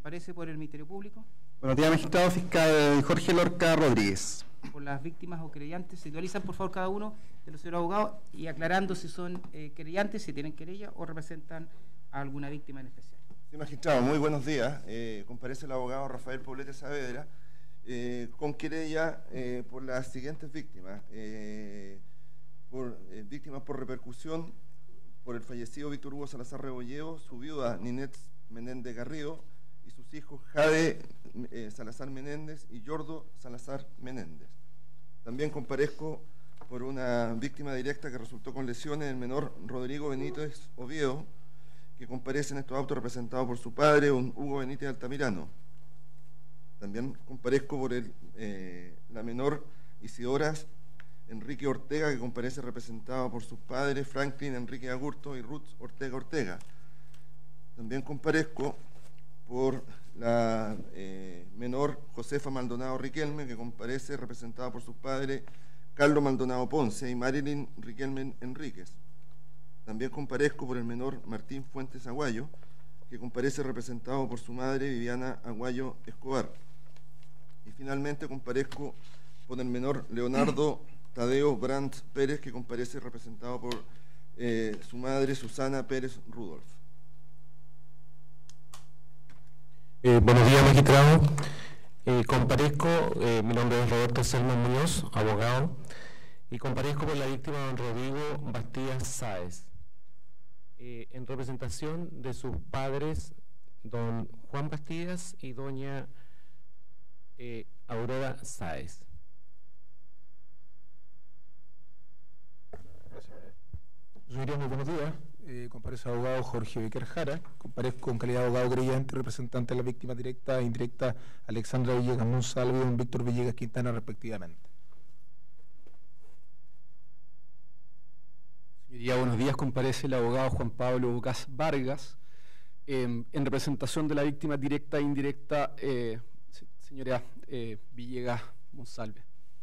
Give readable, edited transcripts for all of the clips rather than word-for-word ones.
Comparece por el Ministerio Público. Buenos días, magistrado fiscal Jorge Lorca Rodríguez. Por las víctimas o querellantes, se actualizan por favor cada uno de los señores abogados y aclarando si son querellantes, si tienen querella o representan a alguna víctima en especial. Sí, magistrado, muy buenos días. Comparece el abogado Rafael Poblete Saavedra con querella por las siguientes víctimas. Víctimas por repercusión por el fallecido Víctor Hugo Salazar Rebolledo, su viuda Ninette Menéndez Garrido y sus hijos Jade Salazar Menéndez y Yordo Salazar Menéndez. También comparezco por una víctima directa que resultó con lesiones, el menor Rodrigo Benítez Oviedo, que comparece en estos autos representado por su padre, un Hugo Benítez Altamirano. También comparezco por la menor Isidora Enrique Ortega, que comparece representado por sus padres, Franklin Enrique Agurto y Ruth Ortega Ortega. También comparezco por la menor Josefa Maldonado Riquelme, que comparece representada por sus padres, Carlos Maldonado Ponce y Marilyn Riquelme Enríquez. También comparezco por el menor Martín Fuentes Aguayo, que comparece representado por su madre, Viviana Aguayo Escobar. Y finalmente comparezco por el menor Leonardo Tadeo Brandt Pérez, que comparece representado por su madre, Susana Pérez Rudolf. Buenos días, magistrado. Comparezco, mi nombre es Roberto Selma Muñoz, abogado, y comparezco por la víctima don Rodrigo Bastías Sáez, en representación de sus padres, don Juan Bastías y doña Aurora Sáez. Señorías, muy buenos días. Comparece el abogado Jorge Becker Jara. Comparezco en calidad de abogado creyente, representante de las víctimas directa e indirecta Alexandra Villegas Monsalve y don Víctor Villegas Quintana, respectivamente. Señoría, buenos días. Comparece el abogado Juan Pablo Bucas Vargas, en representación de la víctima directa e indirecta, señora Villegas Monsalve.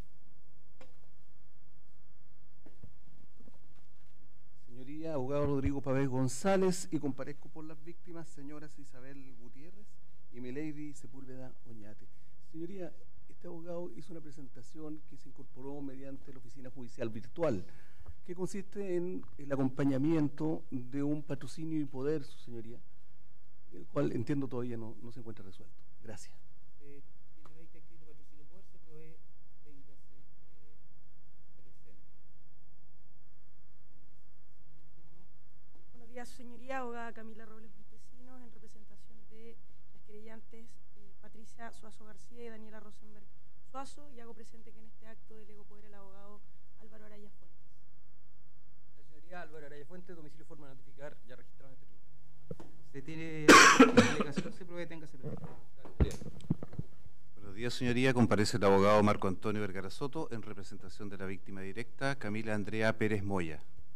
Señoría, abogado Rodrigo Pavés González, y comparezco por las víctimas, señoras Isabel Gutiérrez y Milady Sepúlveda Oñate. Señoría, este abogado hizo una presentación que se incorporó mediante la oficina judicial virtual, que consiste en el acompañamiento de un patrocinio y poder, su señoría, el cual entiendo todavía no se encuentra resuelto. Gracias. Su señoría, abogada Camila Robles Montesinos, en representación de las querellantes Patricia Suazo García y Daniela Rosenberg Suazo, y hago presente que en este acto delego poder al abogado Álvaro Araya Fuentes. La señoría Álvaro Araya Fuentes, domicilio forma de notificar, ya registrado en este tribunal. Se tiene delegación, se provee, téngase presente. Buenos días, señoría. Comparece el abogado Marco Antonio Vergara Soto en representación de la víctima directa, Camila Andrea Pérez Moya.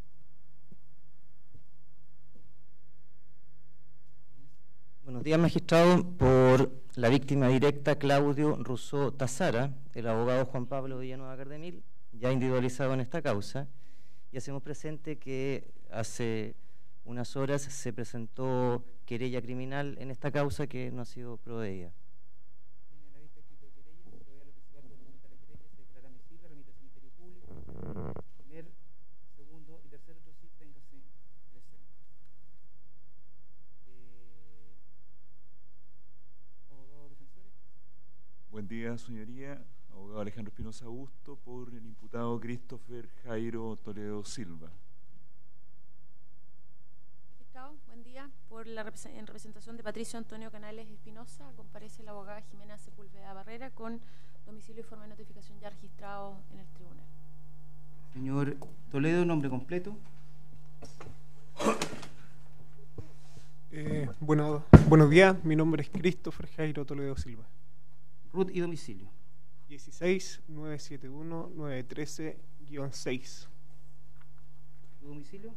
Buenos días, magistrado. Por la víctima directa, Claudio Rousseau Tazara, el abogado Juan Pablo Villanueva Cardemil, ya individualizado en esta causa, y hacemos presente que hace unas horas se presentó querella criminal en esta causa que no ha sido proveída. Buen día, señoría. Abogado Alejandro Espinosa Augusto, por el imputado Christopher Jairo Toledo Silva. Magistrado, buen día. En representación de Patricio Antonio Canales Espinosa, comparece la abogada Jimena Sepúlveda Barrera con domicilio y forma de notificación ya registrado en el tribunal. Señor Toledo, nombre completo. Buenos días, mi nombre es Christopher Jairo Toledo Silva. RUT y domicilio. 16-971-913-6. ¿Tu domicilio?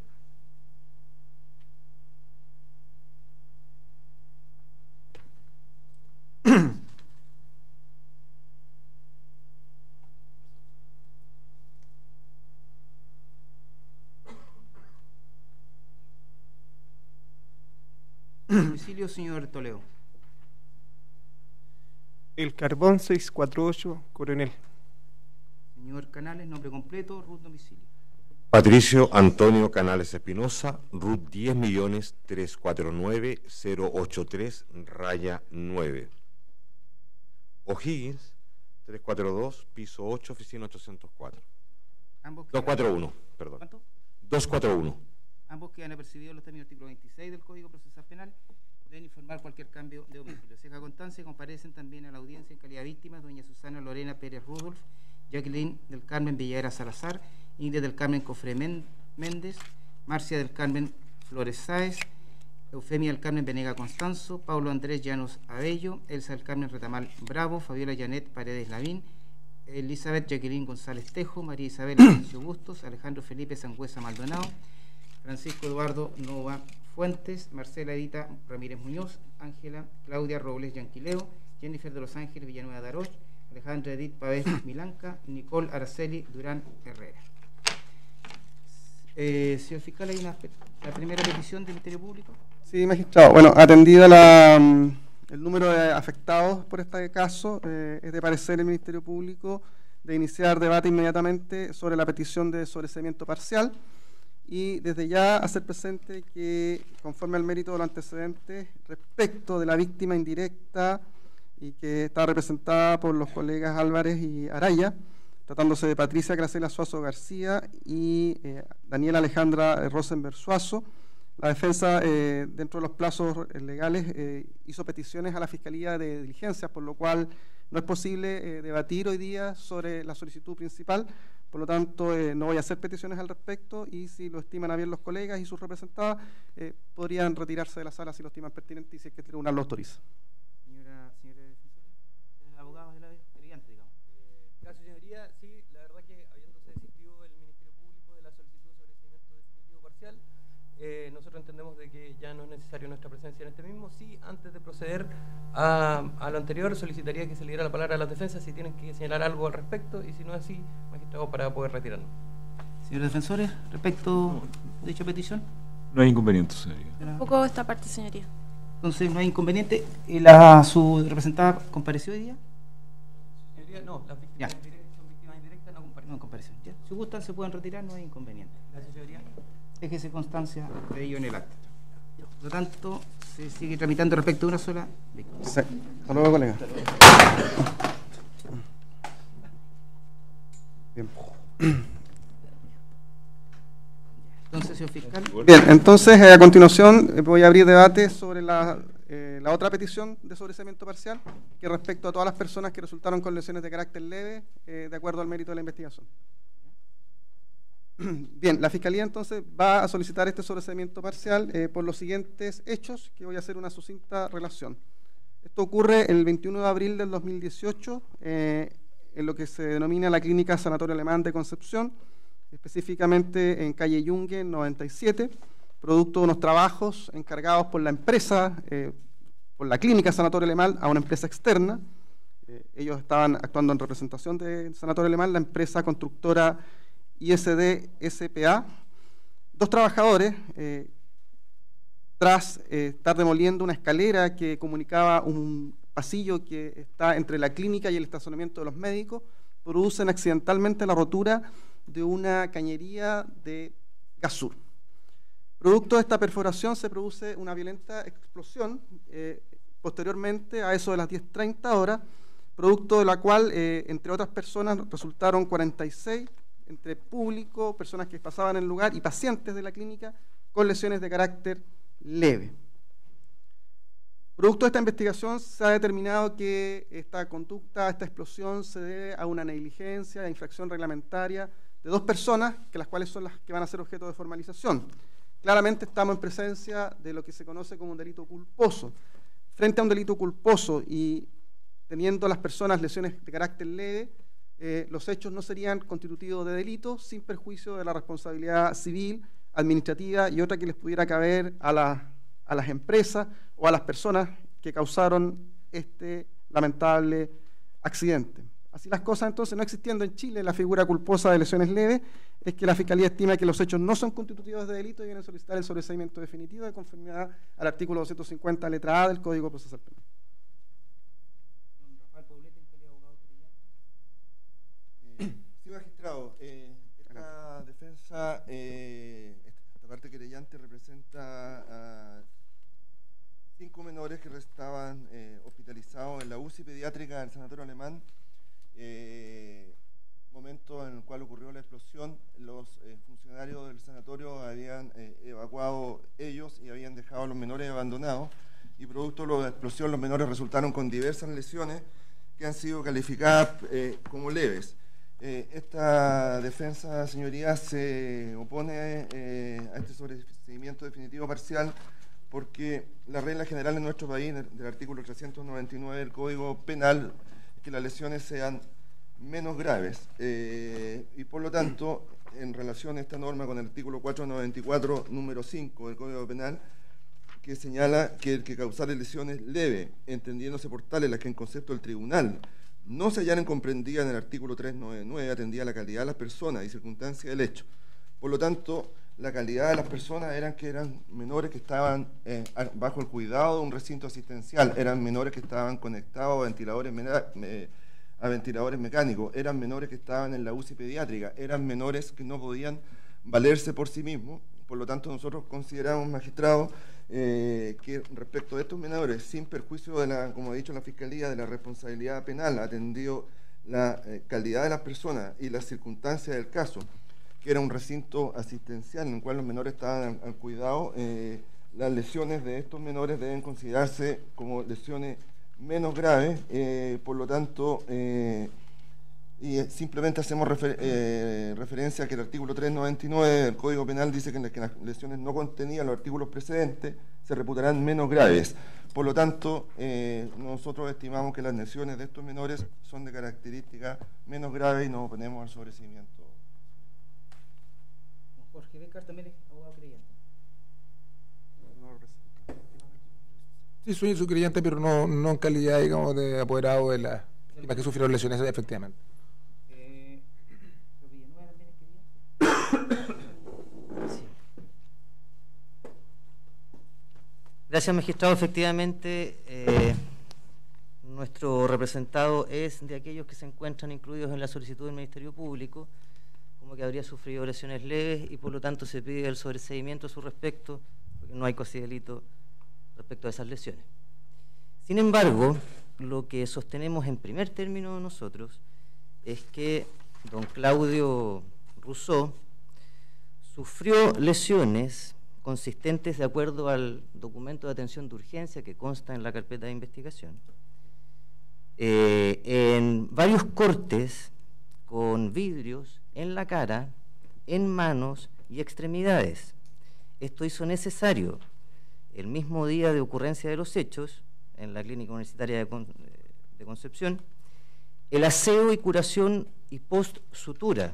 Domicilio, señor Toledo. El Carbón 648, Coronel. Señor Canales, nombre completo, RUT, domicilio. Patricio Antonio Canales Espinosa, RUT 10.349.083, O'Higgins, 342, piso 8, oficina 804. 241, perdón. ¿Cuánto? 241. Ambos quedan apercibidos los términos del artículo 26 del Código Procesal Penal. Deben informar cualquier cambio de domicilio. Se deja constancia y comparecen también a la audiencia en calidad de víctimas doña Susana Lorena Pérez Rudolf, Jacqueline del Carmen Villavera Salazar, Ingrid del Carmen Cofre Méndez, Marcia del Carmen Flores Sáez, Eufemia del Carmen Venega Constanzo, Paulo Andrés Llanos Abello, Elsa del Carmen Retamal Bravo, Fabiola Janet Paredes Lavín, Elizabeth Jacqueline González Tejo, María Isabel Ignacio Bustos, Alejandro Felipe Sangüesa Maldonado, Francisco Eduardo Nova Fuentes, Marcela Edita Ramírez Muñoz, Ángela Claudia Robles Yanquileo, Jennifer de Los Ángeles Villanueva Daroch, Alejandra Edith Pavés Milanca, Nicole Araceli Durán Herrera. Señor fiscal, ¿hay la primera petición del Ministerio Público? Sí, magistrado. Bueno, atendida el número de afectados por este caso, es de parecer el Ministerio Público de iniciar debate inmediatamente sobre la petición de sobreseimiento parcial y desde ya hacer presente que, conforme al mérito de los antecedentes, respecto de la víctima indirecta y que está representada por los colegas Álvarez y Araya, tratándose de Patricia Gracela Suazo García y Daniela Alejandra Rosenberg Suazo, la defensa, dentro de los plazos legales, hizo peticiones a la Fiscalía de Diligencias, por lo cual no es posible debatir hoy día sobre la solicitud principal. Por lo tanto, no voy a hacer peticiones al respecto y si lo estiman a bien los colegas y sus representadas, podrían retirarse de la sala si lo estiman pertinente y si es que el tribunal lo autoriza. Señora defensora, abogados de la querellante, digamos. Gracias, señoría. Sí, la verdad que habiéndose desistido el Ministerio Público de la solicitud de sobreseimiento definitivo parcial, nosotros entendemos de que ya no es necesario nuestra presencia en este mismo. Sí, antes de proceder a lo anterior, solicitaría que se le diera la palabra a las defensas si tienen que señalar algo al respecto y si no es así, magistrado, para poder retirarnos. Señores defensores, respecto de dicha petición. No hay inconveniente, señoría. Tampoco esta parte, señoría. Entonces, no hay inconveniente. ¿Su representada compareció hoy día? Señoría, no, las víctimas indirectas no comparecen. ¿Ya? Si gustan, se pueden retirar, no hay inconveniente. Gracias, señoría. Déjese constancia de ello en el acta. Por lo tanto, se sigue tramitando respecto a una sola víctima. Sí. Hasta luego, colega. Bien. Entonces, señor fiscal. Bien, entonces a continuación voy a abrir debate sobre la otra petición de sobreseimiento parcial, que respecto a todas las personas que resultaron con lesiones de carácter leve, de acuerdo al mérito de la investigación. Bien, la Fiscalía entonces va a solicitar este sobreseimiento parcial por los siguientes hechos, que voy a hacer una sucinta relación. Esto ocurre el 21 de abril del 2018, en lo que se denomina la Clínica Sanatorio Alemán de Concepción, específicamente en calle Yungue 97, producto de unos trabajos encargados por la empresa, por la Clínica Sanatorio Alemán, a una empresa externa. Ellos estaban actuando en representación de Sanatorio Alemán, la empresa constructora ISD SPA. Dos trabajadores, tras estar demoliendo una escalera que comunicaba un pasillo que está entre la clínica y el estacionamiento de los médicos, producen accidentalmente la rotura de una cañería de Gasur. Producto de esta perforación se produce una violenta explosión, posteriormente a eso de las 10:30 horas, producto de la cual, entre otras personas, resultaron 46, entre público, personas que pasaban en el lugar y pacientes de la clínica con lesiones de carácter leve. Producto de esta investigación se ha determinado que esta conducta, esta explosión se debe a una negligencia, a infracción reglamentaria de dos personas, que las cuales son las que van a ser objeto de formalización. Claramente estamos en presencia de lo que se conoce como un delito culposo. Frente a un delito culposo y teniendo las personas lesiones de carácter leve, los hechos no serían constitutivos de delito sin perjuicio de la responsabilidad civil, administrativa y otra que les pudiera caber a las empresas o a las personas que causaron este lamentable accidente. Así las cosas, entonces, no existiendo en Chile la figura culposa de lesiones leves, es que la Fiscalía estima que los hechos no son constitutivos de delito y vienen a solicitar el sobreseimiento definitivo de conformidad al artículo 250, letra A del Código Procesal Penal. magistrado, esta defensa, esta parte querellante representa a 5 menores que estaban hospitalizados en la UCI pediátrica del Sanatorio Alemán. Momento en el cual ocurrió la explosión, los funcionarios del sanatorio habían evacuado ellos y habían dejado a los menores abandonados, y producto de la explosión los menores resultaron con diversas lesiones que han sido calificadas como leves. Esta defensa, señorías, se opone a este sobreseimiento definitivo parcial porque la regla general en nuestro país, del artículo 399 del Código Penal, es que las lesiones sean menos graves, y por lo tanto, en relación a esta norma con el artículo 494, número 5 del Código Penal, que señala que el que causare lesiones leves, entendiéndose por tales las que en concepto del tribunal no se hallaran comprendidas en el artículo 399, atendía a la calidad de las personas y circunstancias del hecho. Por lo tanto, la calidad de las personas eran menores que estaban bajo el cuidado de un recinto asistencial, eran menores que estaban conectados a ventiladores mecánicos, eran menores que estaban en la UCI pediátrica, eran menores que no podían valerse por sí mismos. Por lo tanto, nosotros consideramos, magistrado, que respecto de estos menores, sin perjuicio de la, como ha dicho la Fiscalía, de la responsabilidad penal, atendido la calidad de las personas y las circunstancias del caso, que era un recinto asistencial en el cual los menores estaban al cuidado, las lesiones de estos menores deben considerarse como lesiones menos graves, por lo tanto, y simplemente hacemos referencia a que el artículo 399 del Código Penal dice que las lesiones no contenidas en los artículos precedentes se reputarán menos graves. Por lo tanto, nosotros estimamos que las lesiones de estos menores son de características menos graves y nos oponemos al sobreseimiento. Jorge Becar también es abogado creyente. Sí, soy su creyente, pero no en calidad, digamos, de apoderado de la que sufrieron lesiones, efectivamente. Villanueva también es creyente. Sí. Gracias, magistrado. Efectivamente, nuestro representado es de aquellos que se encuentran incluidos en la solicitud del Ministerio Público, como que habría sufrido lesiones leves y por lo tanto se pide el sobreseimiento a su respecto, porque no hay causa de delito respecto a esas lesiones. Sin embargo, lo que sostenemos en primer término nosotros es que don Claudio Rousseau sufrió lesiones consistentes de acuerdo al documento de atención de urgencia que consta en la carpeta de investigación, en varios cortes con vidrios en la cara, en manos y extremidades. Esto hizo necesario, el mismo día de ocurrencia de los hechos, en la Clínica Universitaria de Concepción, el aseo y curación y post-sutura,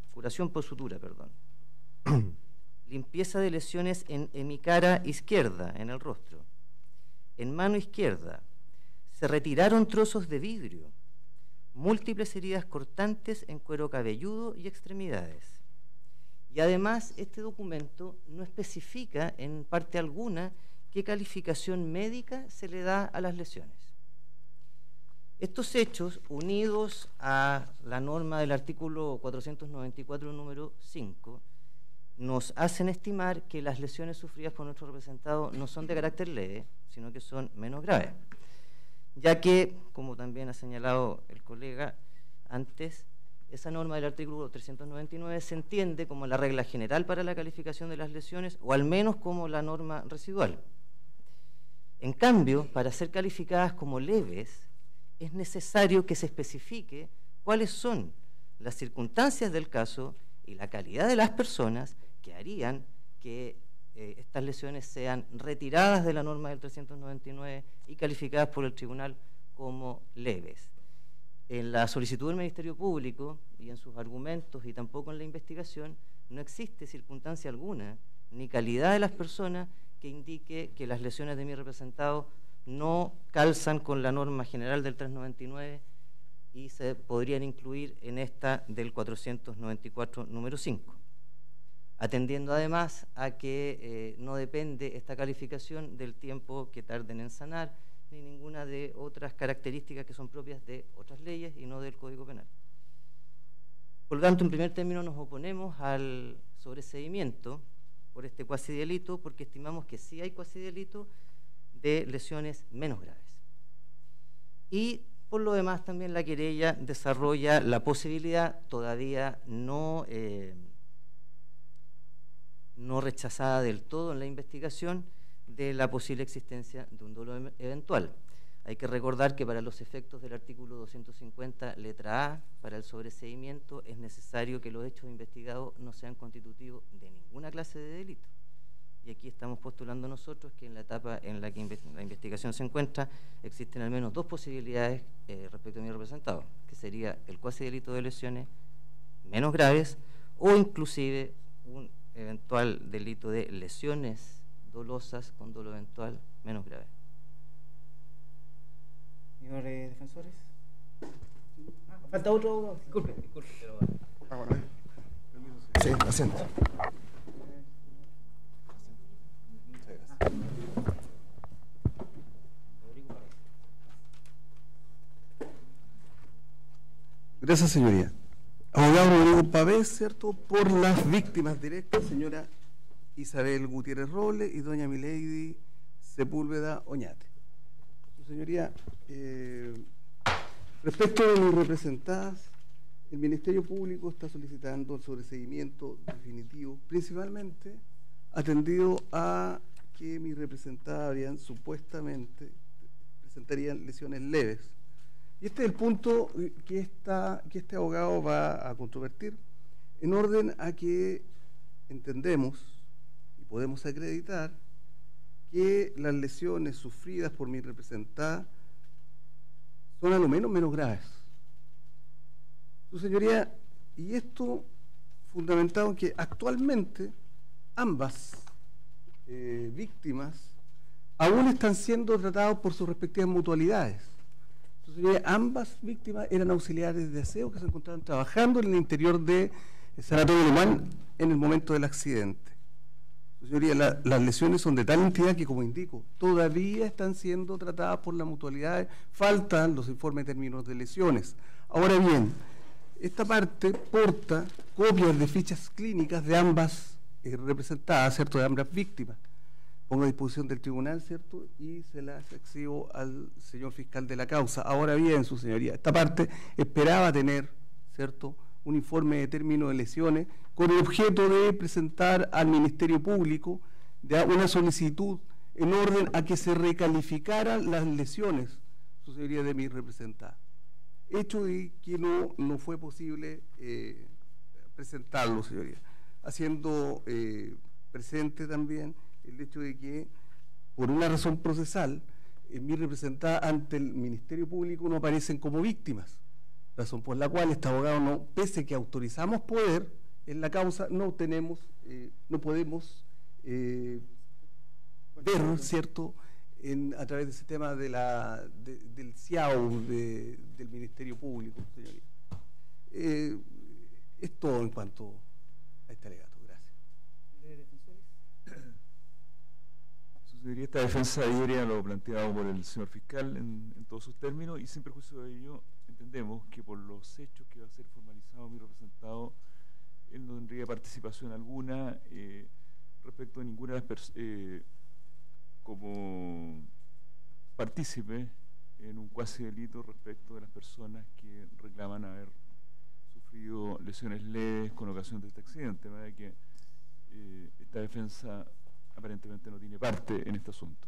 limpieza de lesiones en hemicara izquierda, en el rostro, en mano izquierda, se retiraron trozos de vidrio, múltiples heridas cortantes en cuero cabelludo y extremidades. Y además, este documento no especifica en parte alguna qué calificación médica se le da a las lesiones. Estos hechos, unidos a la norma del artículo 494, número 5, nos hacen estimar que las lesiones sufridas por nuestro representado no son de carácter leve, sino que son menos graves, ya que, como también ha señalado el colega antes, esa norma del artículo 399 se entiende como la regla general para la calificación de las lesiones, o al menos como la norma residual. En cambio, para ser calificadas como leves, es necesario que se especifique cuáles son las circunstancias del caso y la calidad de las personas que harían que estas lesiones sean retiradas de la norma del 399 y calificadas por el tribunal como leves. En la solicitud del Ministerio Público y en sus argumentos y tampoco en la investigación no existe circunstancia alguna ni calidad de las personas que indique que las lesiones de mi representado no calzan con la norma general del 399 y se podrían incluir en esta del 494 número 5, atendiendo además a que no depende esta calificación del tiempo que tarden en sanar ni ninguna de otras características que son propias de otras leyes y no del Código Penal. Por lo tanto, en primer término nos oponemos al sobreseimiento por este cuasi delito porque estimamos que sí hay cuasi delito de lesiones menos graves. Y por lo demás también la querella desarrolla la posibilidad todavía no rechazada del todo en la investigación de la posible existencia de un dolo eventual. Hay que recordar que para los efectos del artículo 250, letra A, para el sobreseimiento es necesario que los hechos investigados no sean constitutivos de ninguna clase de delito. Y aquí estamos postulando nosotros que en la etapa en la que la investigación se encuentra existen al menos dos posibilidades respecto a mi representado, que sería el cuasi delito de lesiones menos graves o inclusive un eventual delito de lesiones dolosas con dolo eventual menos grave. Señores defensores. Falta otro. Disculpe, pero. Bueno. Sí, asiento. Gracias, señoría. Abogado Rodrigo Pavés, ¿cierto? Por las víctimas directas, señora Isabel Gutiérrez Robles y doña Milady Sepúlveda Oñate. Señoría, respecto de mis representadas, el Ministerio Público está solicitando el sobreseimiento definitivo, principalmente atendido a que mis representadas habrían supuestamente presentarían lesiones leves. Y este es el punto que este abogado va a controvertir, en orden a que entendemos y podemos acreditar que las lesiones sufridas por mi representada son a lo menos graves. Su señoría, y esto fundamentado en que actualmente ambas víctimas aún están siendo tratadas por sus respectivas mutualidades. Su señoría, ambas víctimas eran auxiliares de aseo que se encontraban trabajando en el interior de Sanatorio Alemán en el momento del accidente. Señoría, las lesiones son de tal entidad que, como indico, todavía están siendo tratadas por las mutualidades, faltan los informes de términos de lesiones. Ahora bien, esta parte porta copias de fichas clínicas de ambas representadas, ¿cierto?, de ambas víctimas. Pongo a disposición del tribunal, ¿cierto?, y se las exhibo al señor fiscal de la causa. Ahora bien, su señoría, esta parte esperaba tener, ¿cierto?, un informe de término de lesiones con el objeto de presentar al Ministerio Público una solicitud en orden a que se recalificaran las lesiones, su señoría, de mi representada. Hecho de que no fue posible presentarlo, señoría, haciendo presente también el hecho de que, por una razón procesal, mi representada ante el Ministerio Público no aparecen como víctimas, razón por la cual este abogado, pese que autorizamos poder en la causa, no podemos ver, ¿cierto?, a través de ese tema del CIAU del Ministerio Público, señoría. Es todo en cuanto a este alegato. Gracias. Sucedería esta defensa aérea lo planteado por el señor fiscal en todos sus términos, y sin perjuicio de ello entendemos que por los hechos que va a ser formalizado mi representado, él no tendría participación alguna respecto de ninguna de las personas como partícipe en un cuasi delito respecto de las personas que reclaman haber sufrido lesiones leves con ocasión de este accidente, de manera que esta defensa aparentemente no tiene parte en este asunto.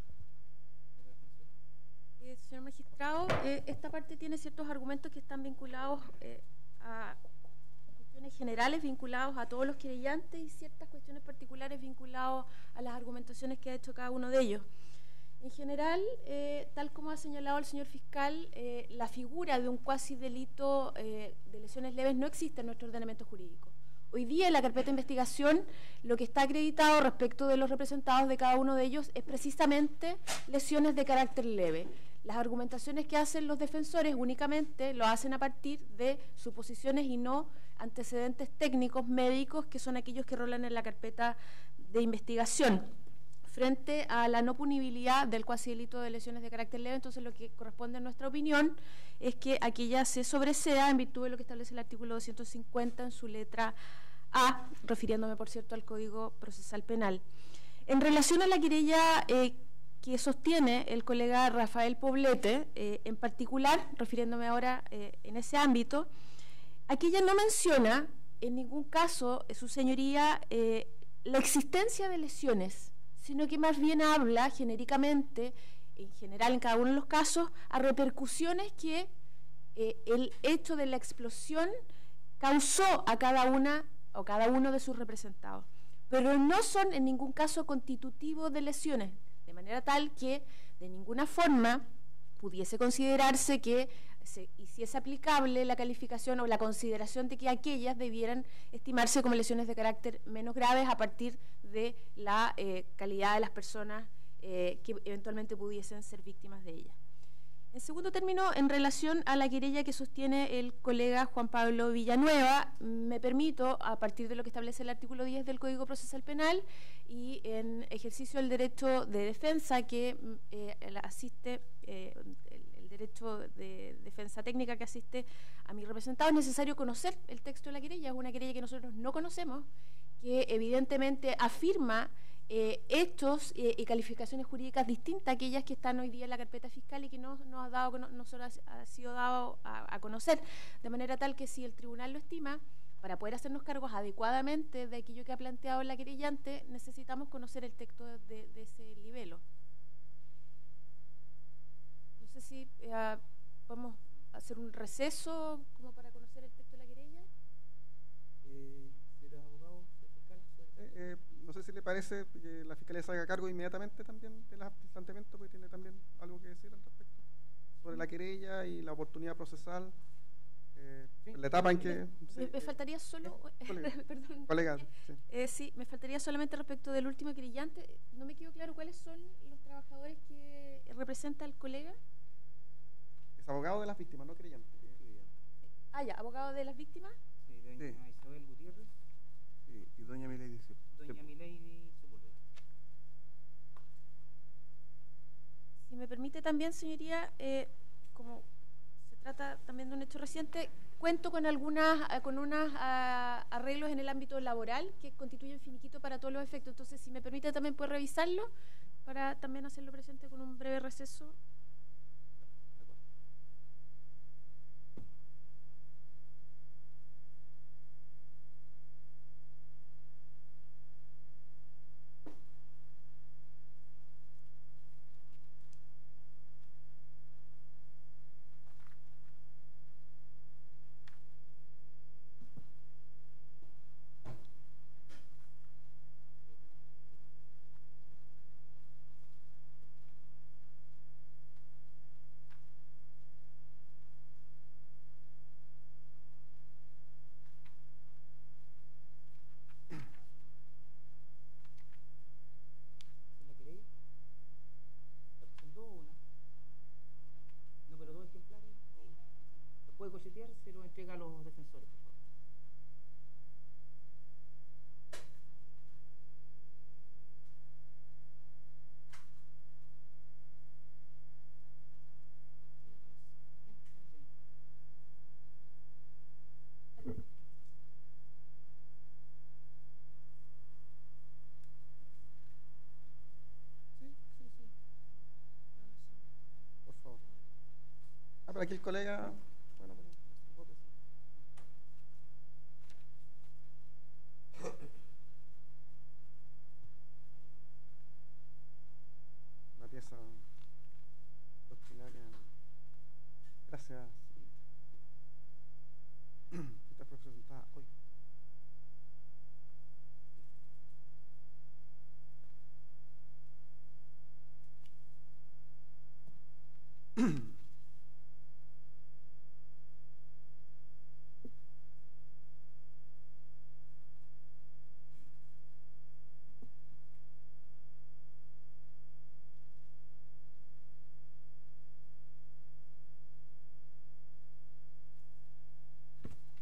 Señor magistrado, esta parte tiene ciertos argumentos que están vinculados a cuestiones generales, vinculados a todos los querellantes, y ciertas cuestiones particulares vinculadas a las argumentaciones que ha hecho cada uno de ellos. En general, tal como ha señalado el señor fiscal, la figura de un cuasi delito de lesiones leves no existe en nuestro ordenamiento jurídico. Hoy día en la carpeta de investigación lo que está acreditado respecto de los representados de cada uno de ellos es precisamente lesiones de carácter leve. Las argumentaciones que hacen los defensores únicamente lo hacen a partir de suposiciones y no antecedentes técnicos médicos, que son aquellos que rolan en la carpeta de investigación. frente a la no punibilidad del cuasi delito de lesiones de carácter leve. Entonces lo que corresponde en nuestra opinión es que aquella se sobresea en virtud de lo que establece el artículo 250 en su letra A, refiriéndome por cierto al Código Procesal Penal. En relación a la querella que sostiene el colega Rafael Poblete, en particular, refiriéndome ahora en ese ámbito, aquella no menciona en ningún caso, su señoría, la existencia de lesiones, sino que más bien habla genéricamente, en general en cada uno de los casos, a repercusiones que el hecho de la explosión causó a cada una o cada uno de sus representados, pero no son en ningún caso constitutivos de lesiones, de manera tal que de ninguna forma pudiese considerarse que se hiciese aplicable la calificación o la consideración de que aquellas debieran estimarse como lesiones de carácter menos graves a partir de la calidad de las personas que eventualmente pudiesen ser víctimas de ellas. En segundo término, en relación a la querella que sostiene el colega Juan Pablo Villanueva, me permito, a partir de lo que establece el artículo 10 del Código Procesal Penal y en ejercicio del derecho de defensa que asiste, el derecho de defensa técnica que asiste a mi representado, es necesario conocer el texto de la querella. Es una querella que nosotros no conocemos, que evidentemente afirma hechos y calificaciones jurídicas distintas a aquellas que están hoy día en la carpeta fiscal y que no solo ha sido dado a conocer, de manera tal que si el tribunal lo estima, para poder hacernos cargos adecuadamente de aquello que ha planteado la querellante, necesitamos conocer el texto de ese libelo. No sé si podemos hacer un receso como para conocer el texto de la querella. No sé si le parece que la Fiscalía se haga cargo inmediatamente también del planteamiento, porque tiene también algo que decir al respecto sobre la querella y la oportunidad procesal, la etapa en que... Me faltaría solo... perdón. Colega, sí. Sí, me faltaría solamente respecto del último querellante. No me quedó claro cuáles son los trabajadores que representa el colega. Es abogado de las víctimas, no querellante. Ah, ya, abogado de las víctimas. Sí, doña Isabel Gutiérrez. Y doña Milady Sepúlveda. Si me permite también, señoría, como se trata también de un hecho reciente, cuento con unos arreglos en el ámbito laboral que constituyen finiquito para todos los efectos. Entonces, si me permite, también puede revisarlo para también hacerlo presente con un breve receso. Puede cochetear, se lo entrega a los defensores, por favor. Por favor. Pero aquí el colega... Una pieza doctrinaria. Gracias. Está presentada hoy.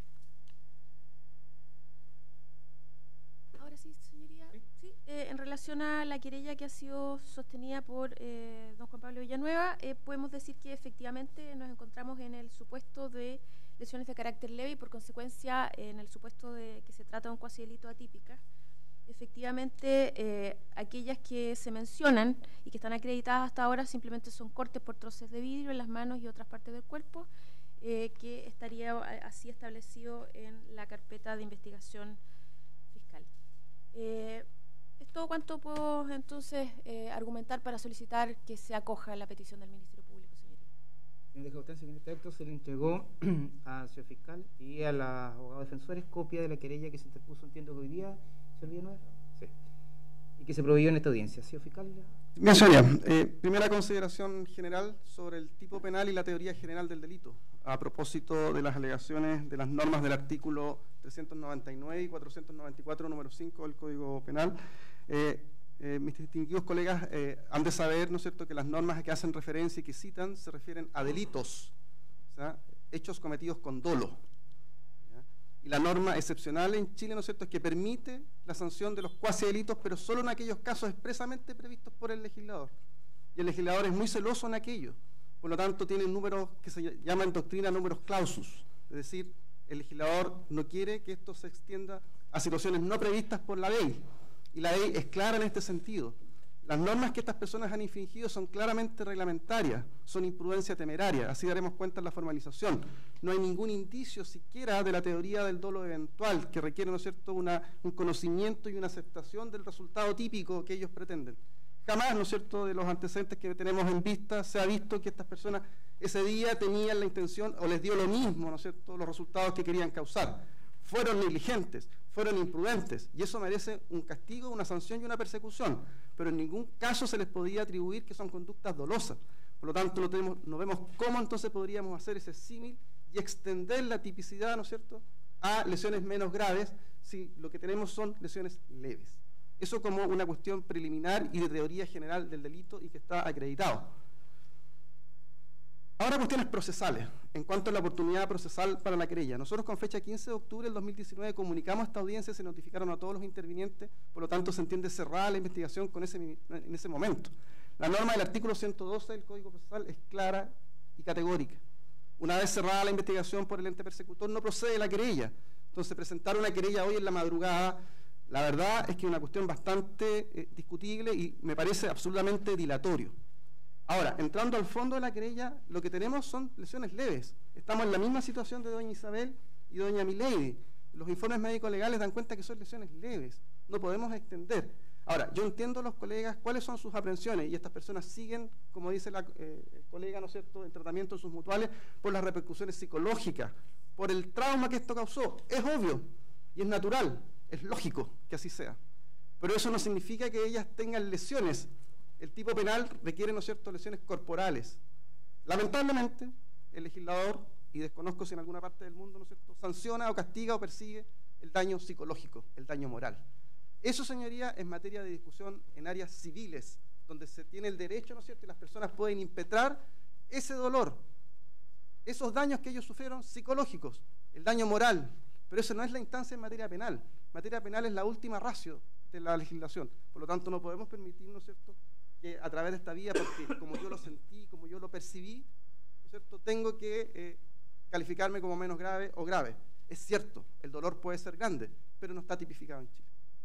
En relación relación a la querella que ha sido sostenida por don Juan Pablo Villanueva, podemos decir que efectivamente nos encontramos en el supuesto de lesiones de carácter leve y por consecuencia en el supuesto de que se trata de un cuasi delito atípica. Efectivamente, aquellas que se mencionan y que están acreditadas hasta ahora simplemente son cortes por troces de vidrio en las manos y otras partes del cuerpo, que estaría así establecido en la carpeta de investigación fiscal. Es todo cuanto puedo entonces argumentar para solicitar que se acoja la petición del Ministerio Público, señoría. Señor de constancia, que en este acto se le entregó al señor fiscal y a los abogados defensores copia de la querella que se interpuso, entiendo que hoy día, señor Villanueva, sí, y que se proveyó en esta audiencia. Señor fiscal. Bien, señoría. Primera consideración general sobre el tipo penal y la teoría general del delito, a propósito de las alegaciones de las normas del artículo 399 y 494, número 5 del Código Penal. Mis distinguidos colegas han de saber, ¿no es cierto?, que las normas a que hacen referencia y que citan se refieren a delitos, o sea, hechos cometidos con dolo. ¿Ya? Y la norma excepcional en Chile, ¿no es cierto?, es que permite la sanción de los cuasi delitos, pero solo en aquellos casos expresamente previstos por el legislador. Y el legislador es muy celoso en aquello. Por lo tanto, tiene números que se llaman en doctrina números clausus, es decir, el legislador no quiere que esto se extienda a situaciones no previstas por la ley, y la ley es clara en este sentido. Las normas que estas personas han infringido son claramente reglamentarias, son imprudencia temeraria, así daremos cuenta en la formalización. No hay ningún indicio siquiera de la teoría del dolo eventual, que requiere, ¿no es cierto?, un conocimiento y una aceptación del resultado típico que ellos pretenden. Jamás, ¿no es cierto?, de los antecedentes que tenemos en vista, se ha visto que estas personas ese día tenían la intención o les dio lo mismo, ¿no es cierto?, los resultados que querían causar. Fueron negligentes, fueron imprudentes, y eso merece un castigo, una sanción y una persecución, pero en ningún caso se les podía atribuir que son conductas dolosas. Por lo tanto, no vemos cómo entonces podríamos hacer ese símil y extender la tipicidad, ¿no es cierto?, a lesiones menos graves si lo que tenemos son lesiones leves. Eso como una cuestión preliminar y de teoría general del delito y que está acreditado. Ahora cuestiones procesales, en cuanto a la oportunidad procesal para la querella. Nosotros con fecha 15 de octubre del 2019 comunicamos a esta audiencia, se notificaron a todos los intervinientes, por lo tanto se entiende cerrada la investigación en ese momento. La norma del artículo 112 del Código Procesal es clara y categórica. Una vez cerrada la investigación por el ente persecutor, no procede la querella. Entonces, presentar una querella hoy en la madrugada, la verdad es que es una cuestión bastante discutible y me parece absolutamente dilatorio. Ahora, entrando al fondo de la querella, lo que tenemos son lesiones leves. Estamos en la misma situación de doña Isabel y doña Milady. Los informes médicos legales dan cuenta que son lesiones leves. No podemos extender. Ahora, yo entiendo a los colegas cuáles son sus aprensiones y estas personas siguen, como dice el colega, ¿no es cierto?, en tratamiento de sus mutuales por las repercusiones psicológicas, por el trauma que esto causó. Es obvio y es natural, es lógico que así sea. Pero eso no significa que ellas tengan lesiones. El tipo penal requiere, ¿no es cierto?, lesiones corporales. Lamentablemente, el legislador, y desconozco si en alguna parte del mundo, ¿no es cierto?, sanciona o castiga o persigue el daño psicológico, el daño moral. Eso, señoría, es materia de discusión en áreas civiles, donde se tiene el derecho, ¿no es cierto?, y las personas pueden impetrar ese dolor, esos daños que ellos sufrieron psicológicos, el daño moral, pero eso no es la instancia en materia penal. Materia penal es la última ratio de la legislación, por lo tanto no podemos permitir, ¿no es cierto?, que a través de esta vía, porque como yo lo sentí, como yo lo percibí, ¿no es cierto?, tengo que calificarme como menos grave o grave. Es cierto, el dolor puede ser grande, pero no está tipificado en Chile.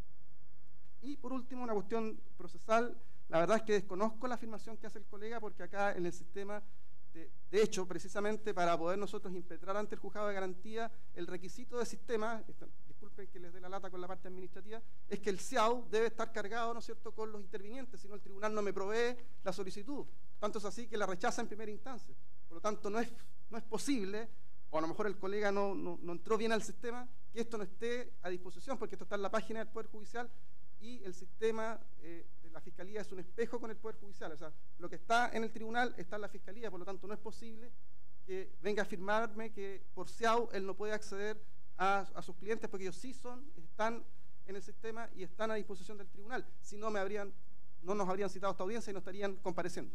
Y por último, una cuestión procesal, la verdad es que desconozco la afirmación que hace el colega, porque acá en el sistema, de hecho, precisamente para poder nosotros impetrar ante el juzgado de garantía, el requisito de sistema, disculpen que les dé la lata con la parte administrativa, es que el CIAU debe estar cargado, ¿no es cierto?, con los intervinientes, si no el tribunal no me provee la solicitud. Tanto es así que la rechaza en primera instancia. Por lo tanto, no es posible, o a lo mejor el colega no entró bien al sistema, que esto no esté a disposición, porque esto está en la página del Poder Judicial y el sistema de la Fiscalía es un espejo con el Poder Judicial. O sea, lo que está en el tribunal está en la Fiscalía, por lo tanto no es posible que venga a afirmarme que por CIAU él no puede acceder a sus clientes, porque ellos sí están en el sistema y están a disposición del tribunal. Si no, no nos habrían citado a esta audiencia y no estarían compareciendo.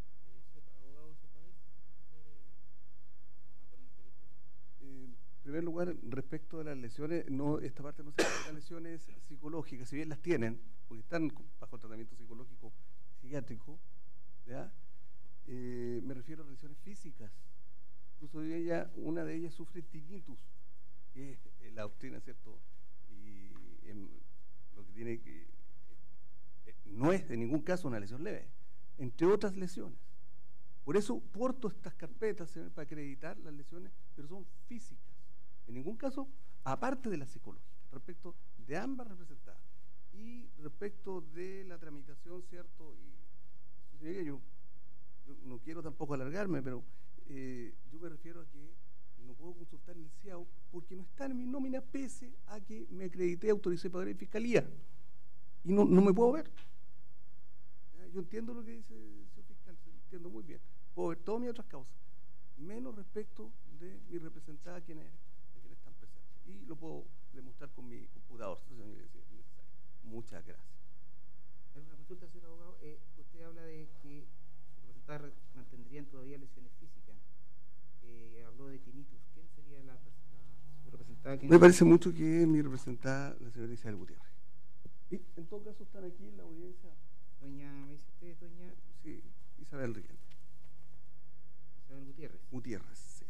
En primer lugar, respecto de las lesiones, no, esta parte no se refiere a lesiones psicológicas, si bien las tienen, porque están bajo tratamiento psicológico psiquiátrico, ¿ya? Me refiero a lesiones físicas. Incluso una de ellas sufre tinnitus, que es la obstina, ¿cierto? Y lo que tiene que no es en ningún caso una lesión leve, entre otras lesiones. Por eso porto estas carpetas para acreditar las lesiones, pero son físicas. En ningún caso, aparte de la psicológica, respecto de ambas representadas. Y respecto de la tramitación, ¿cierto? Y yo no quiero tampoco alargarme, pero yo me refiero a que no puedo consultar el CIAO porque no está en mi nómina, pese a que me acredité, autoricé para ver en fiscalía. Y no me puedo ver. Yo entiendo lo que dice el señor fiscal, entiendo muy bien. Puedo ver todas mis otras causas, menos respecto de mi representada, quienes están presentes. Y lo puedo demostrar con mi computador, si es necesario. Muchas gracias. Una consulta, señor abogado. Usted habla de que sus representadas mantendrían todavía lesiones físicas. Habló de tinnitus. ¿Quién sería su representada? Me parece mucho que mi representada, la señora Isabel Gutiérrez. Y en todo caso están aquí en la audiencia. ¿Me dice usted, doña? Sí, Isabel Riquelme. Isabel Gutiérrez. Gutiérrez, sí.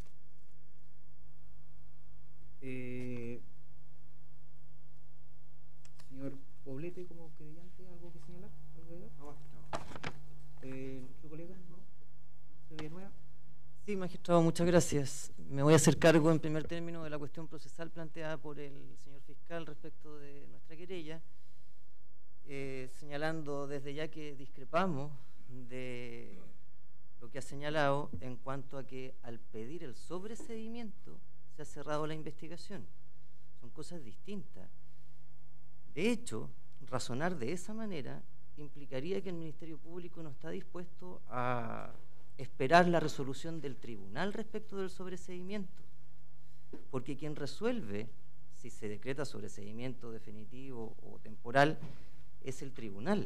Señor Poblete, como querellante, ¿algo que señalar? ¿Algo que ¿su colega? ¿No? ¿Se ve nueva? Sí, magistrado, muchas gracias. Me voy a hacer cargo en primer término de la cuestión procesal planteada por el señor fiscal respecto de nuestra querella, señalando desde ya que discrepamos de lo que ha señalado en cuanto a que al pedir el sobreseimiento se ha cerrado la investigación. Son cosas distintas. De hecho, razonar de esa manera implicaría que el Ministerio Público no está dispuesto a esperar la resolución del tribunal respecto del sobreseimiento, porque quien resuelve si se decreta sobreseimiento definitivo o temporal es el tribunal.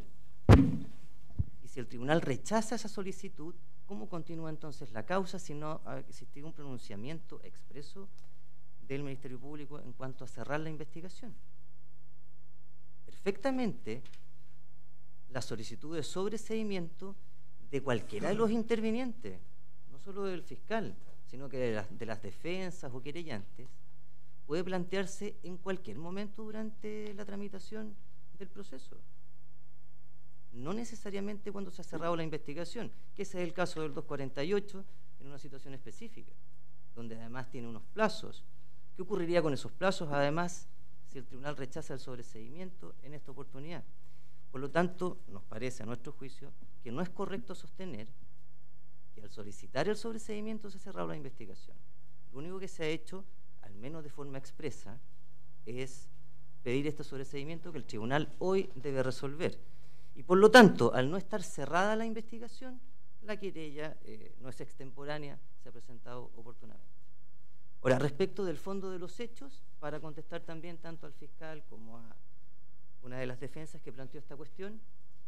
Y si el tribunal rechaza esa solicitud, ¿cómo continúa entonces la causa si no ha existido un pronunciamiento expreso del Ministerio Público en cuanto a cerrar la investigación? Perfectamente, la solicitud de sobreseimiento de cualquiera de los intervinientes, no solo del fiscal, sino que de las defensas o querellantes, puede plantearse en cualquier momento durante la tramitación del proceso. No necesariamente cuando se ha cerrado la investigación, que ese es el caso del 248, en una situación específica, donde además tiene unos plazos. ¿Qué ocurriría con esos plazos, además, si el tribunal rechaza el sobreseimiento en esta oportunidad? Por lo tanto, nos parece a nuestro juicio que no es correcto sostener que al solicitar el sobreseimiento se ha cerrado la investigación. Lo único que se ha hecho, al menos de forma expresa, es pedir este sobreseimiento que el tribunal hoy debe resolver. Y por lo tanto, al no estar cerrada la investigación, la querella no es extemporánea, se ha presentado oportunamente. Ahora, respecto del fondo de los hechos, para contestar también tanto al fiscal como a una de las defensas que planteó esta cuestión,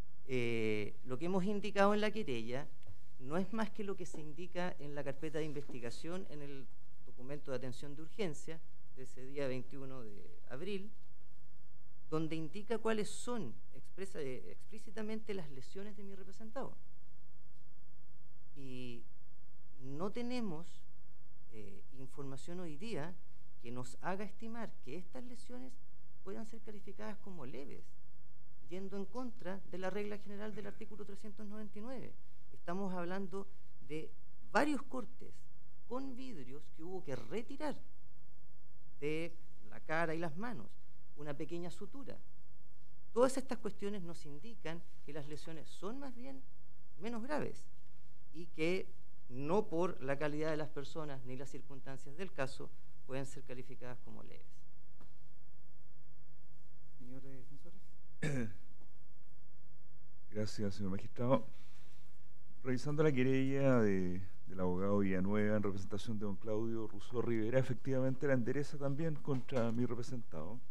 lo que hemos indicado en la querella no es más que lo que se indica en la carpeta de investigación en el documento de atención de urgencia de ese día 21 de abril, donde indica cuáles son explícitamente las lesiones de mi representado. Y no tenemos información hoy día que nos haga estimar que estas lesiones puedan ser calificadas como leves, yendo en contra de la regla general del artículo 399. Estamos hablando de varios cortes con vidrios que hubo que retirar de la cara y las manos, una pequeña sutura. Todas estas cuestiones nos indican que las lesiones son más bien menos graves y que no por la calidad de las personas ni las circunstancias del caso pueden ser calificadas como leves. Señor defensores. Gracias, señor magistrado. Revisando la querella del abogado Villanueva en representación de don Claudio Rousseau Rivera, efectivamente la endereza también contra mi representado,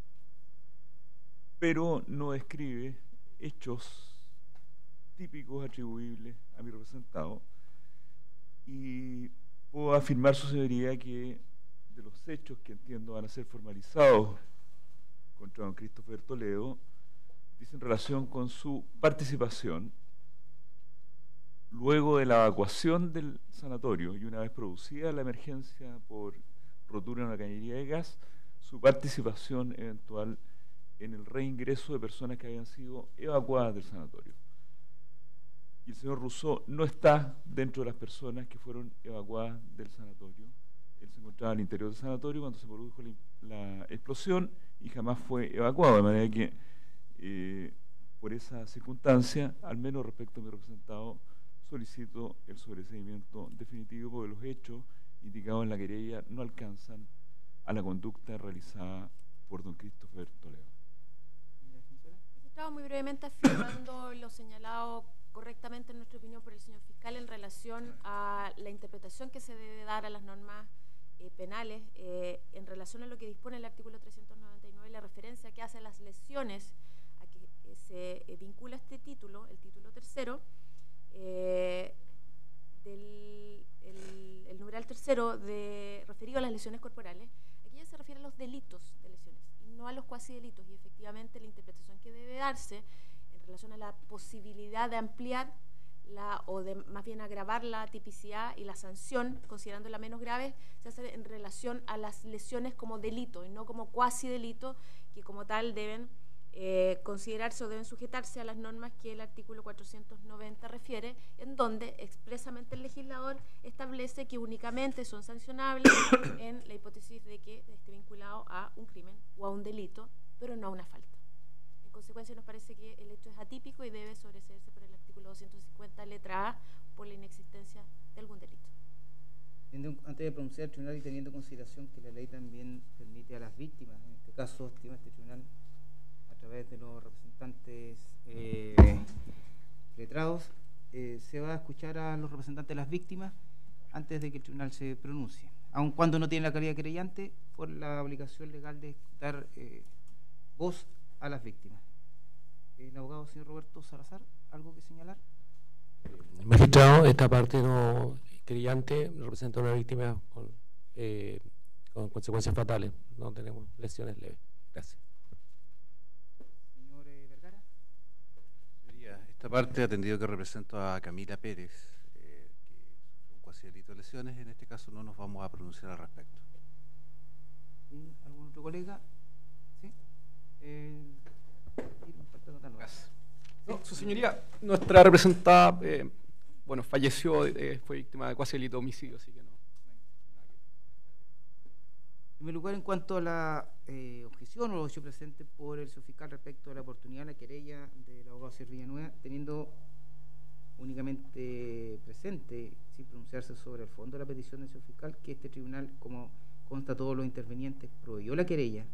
pero no describe hechos típicos atribuibles a mi representado, y puedo afirmar su severidad que de los hechos que entiendo van a ser formalizados contra don Christopher Toledo dice en relación con su participación luego de la evacuación del sanatorio y una vez producida la emergencia por rotura en la cañería de gas, su participación eventual en el reingreso de personas que habían sido evacuadas del sanatorio. Y el señor Rousseau no está dentro de las personas que fueron evacuadas del sanatorio. Él se encontraba al interior del sanatorio cuando se produjo la explosión y jamás fue evacuado, de manera que por esa circunstancia, al menos respecto a mi representado, solicito el sobreseimiento definitivo porque los hechos indicados en la querella no alcanzan a la conducta realizada por don Christopher Toledo. Estaba muy brevemente afirmando lo señalado correctamente, en nuestra opinión, por el señor fiscal en relación a la interpretación que se debe dar a las normas penales en relación a lo que dispone el artículo 399 y la referencia que hace a las lesiones a que se vincula este título, el título tercero, el numeral tercero referido a las lesiones corporales. Aquí ya se refiere a los delitos de lesiones y no a los cuasi delitos, y efectivamente la interpretación que debe darse en relación a la posibilidad de ampliar o de más bien agravar la tipicidad y la sanción, considerándola menos grave, se hace en relación a las lesiones como delito y no como cuasi delito, que como tal deben considerarse o deben sujetarse a las normas que el artículo 490 refiere, en donde expresamente el legislador establece que únicamente son sancionables en la hipótesis de que esté vinculado a un crimen o a un delito, pero no a una falta. En consecuencia, nos parece que el hecho es atípico y debe sobreseerse por el artículo 250, letra A, por la inexistencia de algún delito. Antes de pronunciar el tribunal y teniendo en consideración que la ley también permite a las víctimas, en este caso, estima este tribunal, a través de los representantes letrados, se va a escuchar a los representantes de las víctimas antes de que el tribunal se pronuncie, aun cuando no tiene la calidad de querellante, por la obligación legal de dar voz a las víctimas. El abogado señor Roberto Salazar, ¿algo que señalar? Magistrado, esta parte no querellante representa una víctima con consecuencias fatales, no tenemos lesiones leves. Gracias. Señor Vergara. Señoría, esta parte, atendido que represento a Camila Pérez, que es un cuasi delito de lesiones, en este caso no nos vamos a pronunciar al respecto. ¿Algún otro colega? ¿Sí? No, su señoría, nuestra representada, bueno, falleció, fue víctima de cuasi delito de homicidio, así que no. En primer lugar, en cuanto a la objeción o lo hecho presente por el subfiscal respecto a la oportunidad de la querella del abogado Sir Villanueva, teniendo únicamente presente, sin pronunciarse sobre el fondo de la petición del subfiscal, que este tribunal, como consta todos los intervenientes, prohibió la querella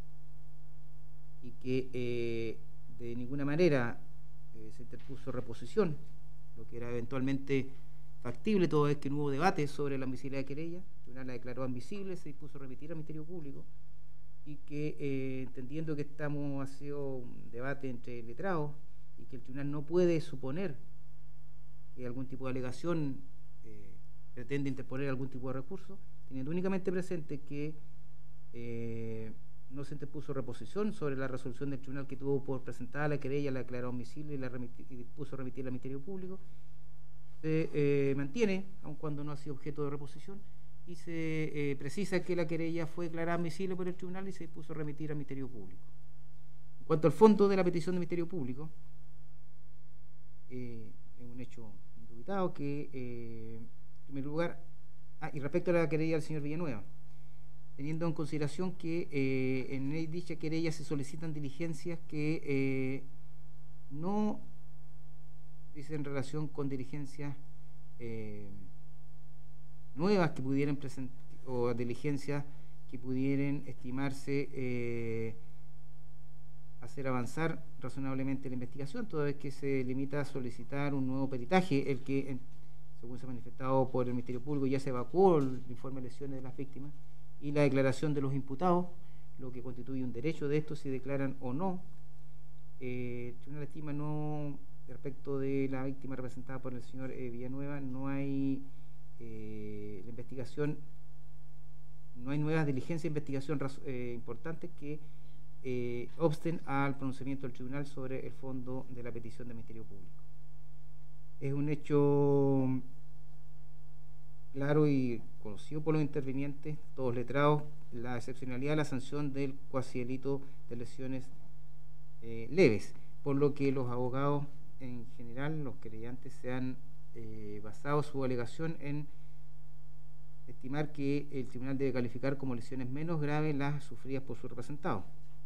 y que de ninguna manera se interpuso reposición, lo que era eventualmente factible toda vez que no hubo debate sobre la admisibilidad de querella. El tribunal la declaró admisible, se dispuso a remitir al Ministerio Público y que entendiendo que ha sido un debate entre letrados y que el tribunal no puede suponer que algún tipo de alegación pretende interponer algún tipo de recurso, teniendo únicamente presente que no se interpuso reposición sobre la resolución del tribunal que tuvo por presentada la querella, la declaró admisible y dispuso a remitir al Ministerio Público, se mantiene, aun cuando no ha sido objeto de reposición, y se precisa que la querella fue declarada admisible por el tribunal y se dispuso a remitir al Ministerio Público. En cuanto al fondo de la petición del Ministerio Público, es un hecho indubitado que, en primer lugar, y respecto a la querella del señor Villanueva, teniendo en consideración que en dicha querella se solicitan diligencias que no dicen relación con diligencias nuevas que pudieran presentar o diligencias que pudieran estimarse hacer avanzar razonablemente la investigación, toda vez que se limita a solicitar un nuevo peritaje, el que, según se ha manifestado por el Ministerio Público, ya se evacuó el informe de lesiones de las víctimas y la declaración de los imputados, lo que constituye un derecho de estos si declaran o no. El tribunal estima no, respecto de la víctima representada por el señor Villanueva, no hay la investigación no hay nuevas diligencias de investigación importantes que obsten al pronunciamiento del tribunal sobre el fondo de la petición del Ministerio Público. Es un hecho claro y conocido por los intervinientes, todos letrados, la excepcionalidad de la sanción del cuasi delito de lesiones leves, por lo que los abogados en general, los querellantes, se han basado su alegación en estimar que el tribunal debe calificar como lesiones menos graves las sufridas por su representado.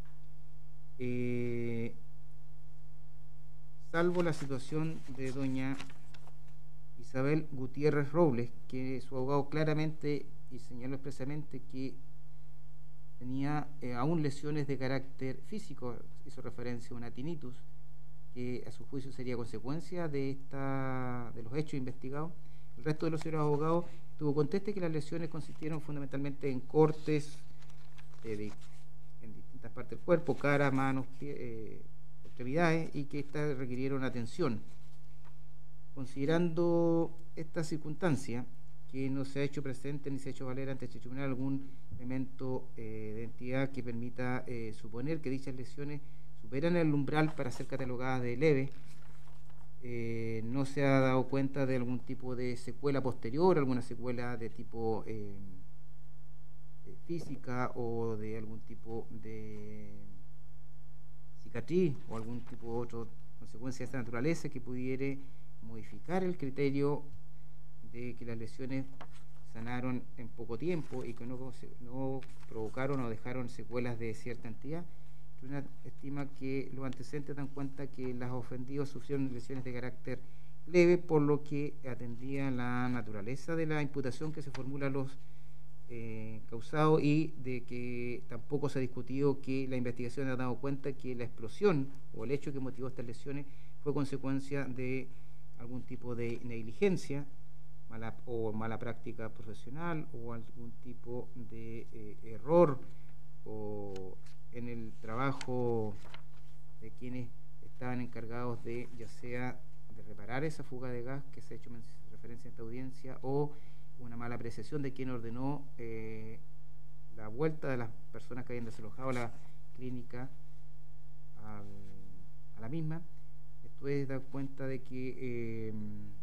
Salvo la situación de doña Isabel Gutiérrez Robles, que su abogado claramente y señaló expresamente que tenía aún lesiones de carácter físico, hizo referencia a una tinnitus, que a su juicio sería consecuencia de los hechos investigados. El resto de los señores abogados tuvo conteste que las lesiones consistieron fundamentalmente en cortes en distintas partes del cuerpo, cara, manos, extremidades, y que estas requirieron atención. Considerando esta circunstancia, que no se ha hecho presente ni se ha hecho valer ante este tribunal algún elemento de entidad que permita suponer que dichas lesiones superan el umbral para ser catalogadas de leve, no se ha dado cuenta de algún tipo de secuela posterior, alguna secuela de tipo física o de algún tipo de cicatriz o algún tipo de otra consecuencia de esta naturaleza que pudiera modificar el criterio de que las lesiones sanaron en poco tiempo y que no provocaron o dejaron secuelas de cierta entidad. El tribunal estima que los antecedentes dan cuenta que las ofendidas sufrieron lesiones de carácter leve, por lo que atendía la naturaleza de la imputación que se formula a los causados, y de que tampoco se ha discutido que la investigación ha dado cuenta que la explosión o el hecho que motivó estas lesiones fue consecuencia de algún tipo de negligencia mala práctica profesional o algún tipo de error o en el trabajo de quienes estaban encargados de, ya sea de reparar esa fuga de gas que se ha hecho referencia en esta audiencia, o una mala apreciación de quien ordenó la vuelta de las personas que habían desalojado la clínica a la misma. Esto es dar cuenta de que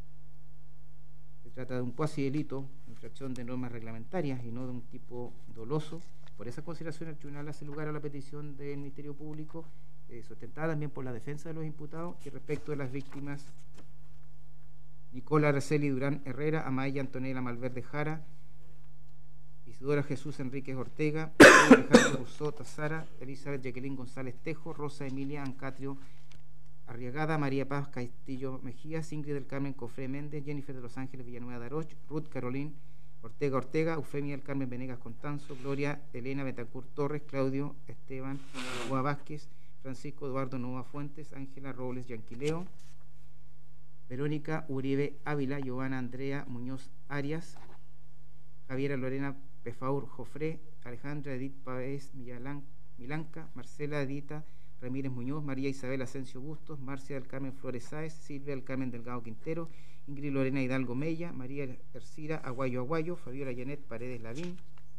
se trata de un cuasi delito, infracción de normas reglamentarias y no de un tipo doloso. Por esa consideración, el tribunal hace lugar a la petición del Ministerio Público, sustentada también por la defensa de los imputados, y respecto de las víctimas Nicola Araceli Durán Herrera, Amaya Antonella Malverde Jara, Isidora Jesús Enríquez Ortega, Alejandro Rousseau Tazara, Elizabeth Jacqueline González Tejo, Rosa Emilia Ancatrio Arriagada, María Paz Castillo Mejía, Ingrid del Carmen Cofré Méndez, Jennifer de Los Ángeles Villanueva Daroch, Ruth Carolín Ortega, Eufemia del Carmen Venegas Constanzo, Gloria Elena Betancourt Torres, Claudio Esteban Novoa Vázquez, Francisco Eduardo Novoa Fuentes, Ángela Robles Yanquileo, Verónica Uribe Ávila, Giovanna Andrea Muñoz Arias, Javiera Lorena Pefaur Jofré, Alejandra Edith Pávez Milanca, Marcela Edita Ramírez Muñoz, María Isabel Asensio Bustos, Marcia del Carmen Flores Sáez, Silvia del Carmen Delgado Quintero, Ingrid Lorena Hidalgo Mella, María Ercira Aguayo, Fabiola Janet Paredes Lavín,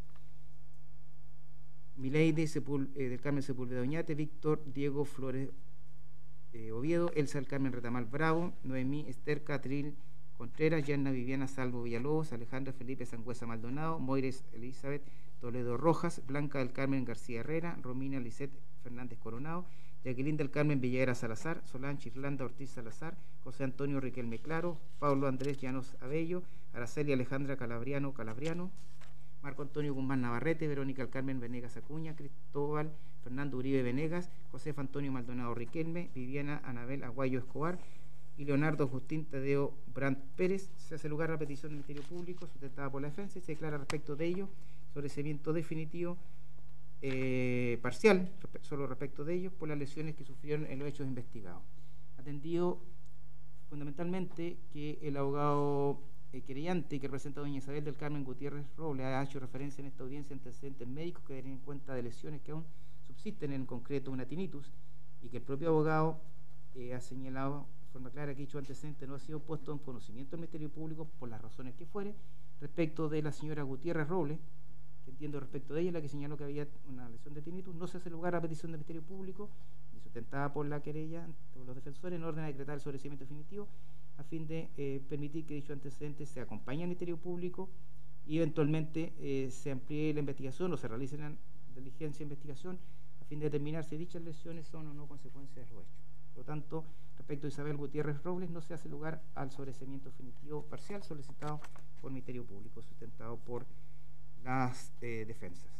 Mileide del Carmen Sepúlveda Oñate, Víctor Diego Flores Oviedo, Elsa del Carmen Retamal Bravo, Noemí Esther Catril Contreras, Yanna Viviana Salvo Villalobos, Alejandra Felipe Sangüesa Maldonado, Moires Elizabeth Toledo Rojas, Blanca del Carmen García Herrera, Romina Lisette Fernández Coronado, Jacqueline del Carmen Villera Salazar, Solange Irlanda Ortiz Salazar, José Antonio Riquelme Claro, Pablo Andrés Llanos Abello, Araceli Alejandra Calabriano, Marco Antonio Guzmán Navarrete, Verónica del Carmen Venegas Acuña, Cristóbal Fernando Uribe Venegas, Josefa Antonio Maldonado Riquelme, Viviana Anabel Aguayo Escobar y Leonardo Justín Tadeo Brandt Pérez. Se hace lugar a la petición del Ministerio Público sustentada por la defensa y se declara respecto de ello sobreseimiento definitivo parcial, solo respecto de ellos, por las lesiones que sufrieron en los hechos investigados. Atendido fundamentalmente que el abogado querellante que representa a doña Isabel del Carmen Gutiérrez Robles ha hecho referencia en esta audiencia a antecedentes médicos que tienen en cuenta de lesiones que aún subsisten, en concreto una tinnitus, y que el propio abogado ha señalado de forma clara que dicho antecedente no ha sido puesto en conocimiento del Ministerio Público por las razones que fuere, respecto de la señora Gutiérrez Robles, que entiendo respecto de ella, la que señaló que había una lesión de tinnitus, no se hace lugar a petición del Ministerio Público y sustentada por la querella por los defensores en orden a decretar el sobreseimiento definitivo a fin de permitir que dicho antecedente se acompañe al Ministerio Público y eventualmente se amplíe la investigación o se realice la diligencia de investigación a fin de determinar si dichas lesiones son o no consecuencias de los hechos. Por lo tanto, respecto a Isabel Gutiérrez Robles, no se hace lugar al sobreseimiento definitivo parcial solicitado por el Ministerio Público, sustentado por las defensas.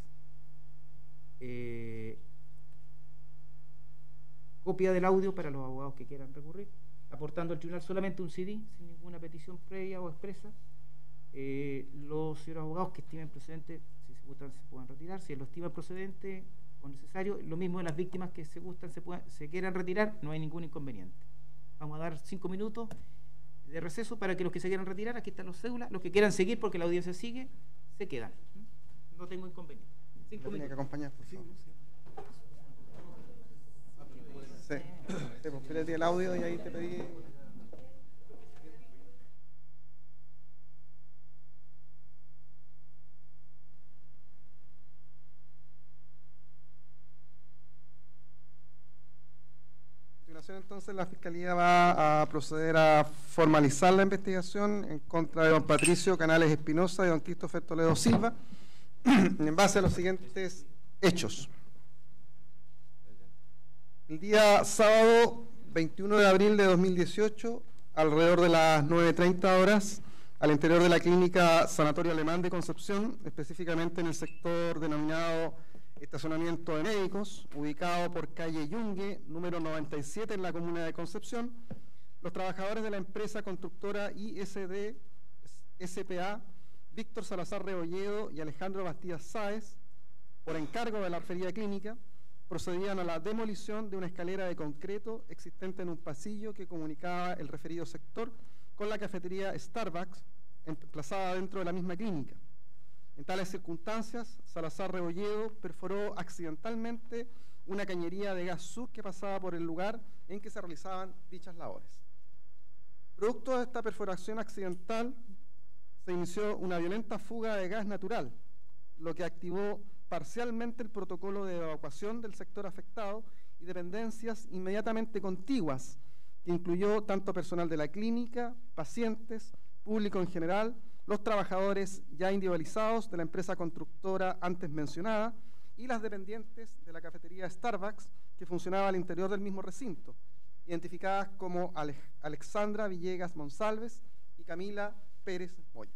Copia del audio para los abogados que quieran recurrir, aportando al tribunal solamente un CD, sin ninguna petición previa o expresa. Los señores abogados que estimen procedente, si se gustan, se pueden retirar. Si lo estiman procedente o necesario, lo mismo de las víctimas que se gustan, se quieran retirar, no hay ningún inconveniente. Vamos a dar 5 minutos de receso para que los que se quieran retirar, aquí están los cédulas, los que quieran seguir porque la audiencia sigue, se quedan. No tengo inconveniente. 5 Tiene que acompañar, por favor. Sí, pues pídete el audio y ahí te pedí. Entonces la Fiscalía va a proceder a formalizar la investigación en contra de don Patricio Canales Espinosa y don Christopher Toledo Silva en base a los siguientes hechos. El día sábado 21 de abril de 2018, alrededor de las 9:30 horas, al interior de la clínica Sanatorio Alemán de Concepción, específicamente en el sector denominado estacionamiento de médicos, ubicado por calle Yungue, número 97 en la comuna de Concepción, los trabajadores de la empresa constructora ISD SPA, Víctor Salazar Rebolledo y Alejandro Bastías Sáez, por encargo de la referida clínica, procedían a la demolición de una escalera de concreto existente en un pasillo que comunicaba el referido sector con la cafetería Starbucks, emplazada dentro de la misma clínica. En tales circunstancias, Salazar Rebolledo perforó accidentalmente una cañería de gas SUC que pasaba por el lugar en que se realizaban dichas labores. Producto de esta perforación accidental, se inició una violenta fuga de gas natural, lo que activó parcialmente el protocolo de evacuación del sector afectado y dependencias inmediatamente contiguas, que incluyó tanto personal de la clínica, pacientes, público en general, los trabajadores ya individualizados de la empresa constructora antes mencionada y las dependientes de la cafetería Starbucks que funcionaba al interior del mismo recinto, identificadas como Alexandra Villegas Monsalves y Camila Pérez Moya.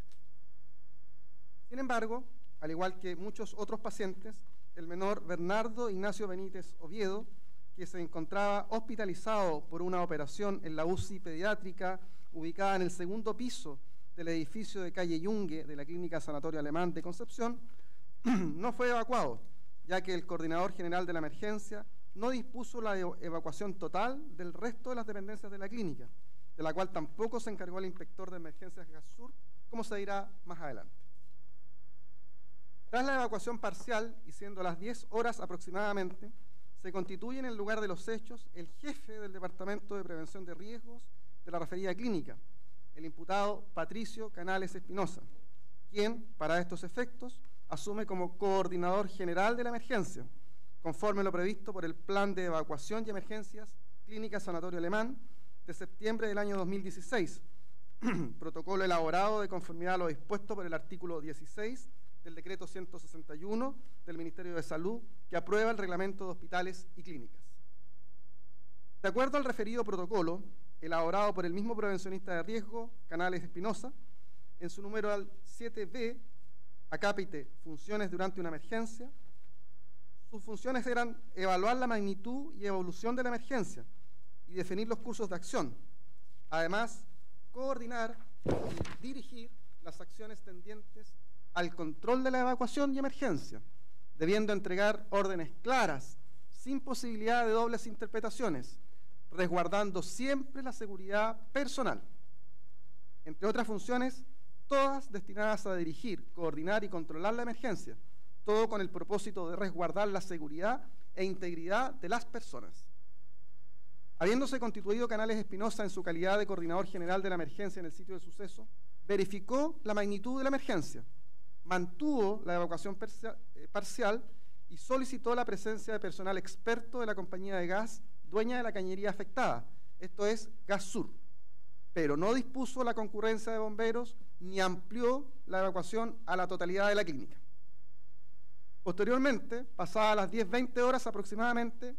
Sin embargo, al igual que muchos otros pacientes, el menor Bernardo Ignacio Benítez Oviedo, que se encontraba hospitalizado por una operación en la UCI pediátrica ubicada en el segundo piso del edificio de calle Yungue de la Clínica Sanatorio Alemán de Concepción, no fue evacuado, ya que el coordinador general de la emergencia no dispuso la evacuación total del resto de las dependencias de la clínica, de la cual tampoco se encargó el inspector de emergencias GASUR, como se dirá más adelante. Tras la evacuación parcial, y siendo las 10 horas aproximadamente, se constituye en el lugar de los hechos el jefe del Departamento de Prevención de Riesgos de la referida clínica, el imputado Patricio Canales Espinosa, quien, para estos efectos, asume como coordinador general de la emergencia, conforme lo previsto por el Plan de Evacuación y Emergencias Clínica Sanatorio Alemán de septiembre del año 2016, protocolo elaborado de conformidad a lo dispuesto por el artículo 16 del decreto 161 del Ministerio de Salud, que aprueba el reglamento de hospitales y clínicas. De acuerdo al referido protocolo, elaborado por el mismo prevencionista de riesgo, Canales Espinosa, en su numeral 7B, acápite funciones durante una emergencia, sus funciones eran evaluar la magnitud y evolución de la emergencia y definir los cursos de acción. Además, coordinar y dirigir las acciones tendientes al control de la evacuación y emergencia, debiendo entregar órdenes claras, sin posibilidad de dobles interpretaciones, resguardando siempre la seguridad personal. Entre otras funciones, todas destinadas a dirigir, coordinar y controlar la emergencia, todo con el propósito de resguardar la seguridad e integridad de las personas. Habiéndose constituido Canales Espinosa en su calidad de coordinador general de la emergencia en el sitio del suceso, verificó la magnitud de la emergencia, mantuvo la evacuación parcial y solicitó la presencia de personal experto de la compañía de gas dueña de la cañería afectada, esto es Gassur, pero no dispuso la concurrencia de bomberos ni amplió la evacuación a la totalidad de la clínica. Posteriormente, pasadas las 10:20 horas aproximadamente,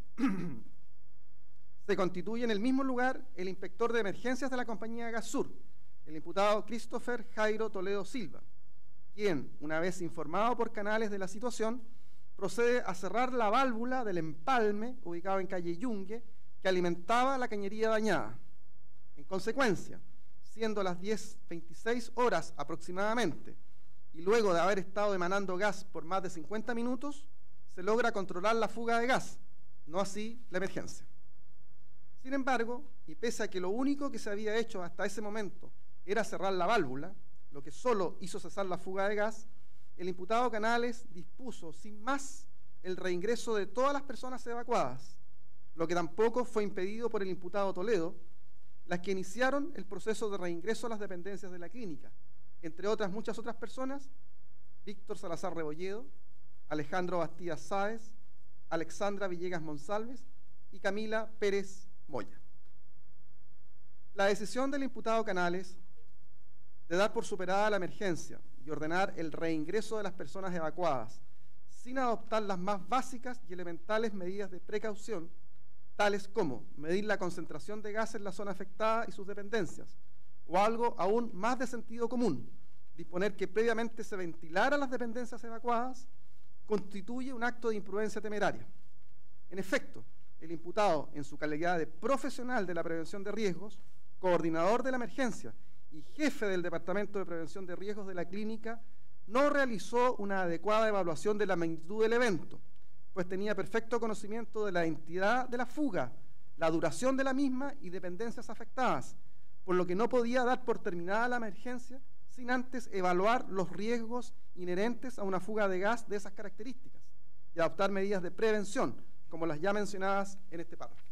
se constituye en el mismo lugar el inspector de emergencias de la compañía Gassur, el imputado Christopher Jairo Toledo Silva, quien, una vez informado por canales de la situación, procede a cerrar la válvula del empalme ubicado en calle Yungue que alimentaba la cañería dañada. En consecuencia, siendo las 10:26 horas aproximadamente, y luego de haber estado emanando gas por más de 50 minutos, se logra controlar la fuga de gas, no así la emergencia. Sin embargo, y pese a que lo único que se había hecho hasta ese momento era cerrar la válvula, lo que solo hizo cesar la fuga de gas, el imputado Canales dispuso sin más el reingreso de todas las personas evacuadas, lo que tampoco fue impedido por el imputado Toledo, las que iniciaron el proceso de reingreso a las dependencias de la clínica, entre otras muchas otras personas: Víctor Salazar Rebolledo, Alejandro Bastías Sáez, Alexandra Villegas Monsalves y Camila Pérez Moya. La decisión del imputado Canales de dar por superada la emergencia y ordenar el reingreso de las personas evacuadas sin adoptar las más básicas y elementales medidas de precaución, tales como medir la concentración de gas en la zona afectada y sus dependencias, o algo aún más de sentido común, disponer que previamente se ventilara las dependencias evacuadas, constituye un acto de imprudencia temeraria. En efecto, el imputado, en su calidad de profesional de la prevención de riesgos, coordinador de la emergencia y jefe del Departamento de Prevención de Riesgos de la clínica, no realizó una adecuada evaluación de la magnitud del evento, pues tenía perfecto conocimiento de la entidad de la fuga, la duración de la misma y dependencias afectadas, por lo que no podía dar por terminada la emergencia sin antes evaluar los riesgos inherentes a una fuga de gas de esas características y adoptar medidas de prevención, como las ya mencionadas en este párrafo.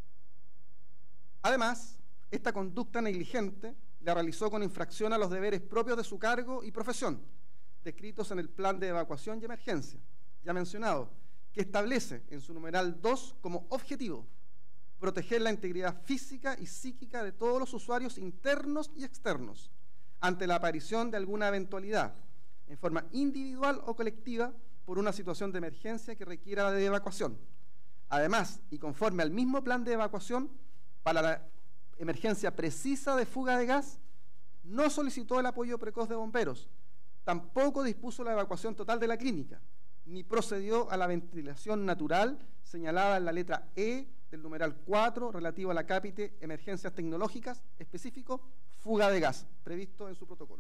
Además, esta conducta negligente la realizó con infracción a los deberes propios de su cargo y profesión, descritos en el Plan de Evacuación y Emergencia, ya mencionado, que establece en su numeral 2 como objetivo proteger la integridad física y psíquica de todos los usuarios internos y externos ante la aparición de alguna eventualidad, en forma individual o colectiva, por una situación de emergencia que requiera de evacuación. Además, y conforme al mismo plan de evacuación, para la emergencia precisa de fuga de gas, no solicitó el apoyo precoz de bomberos, tampoco dispuso la evacuación total de la clínica, ni procedió a la ventilación natural señalada en la letra E del numeral 4 relativo a la cápite emergencias tecnológicas, específico fuga de gas, previsto en su protocolo.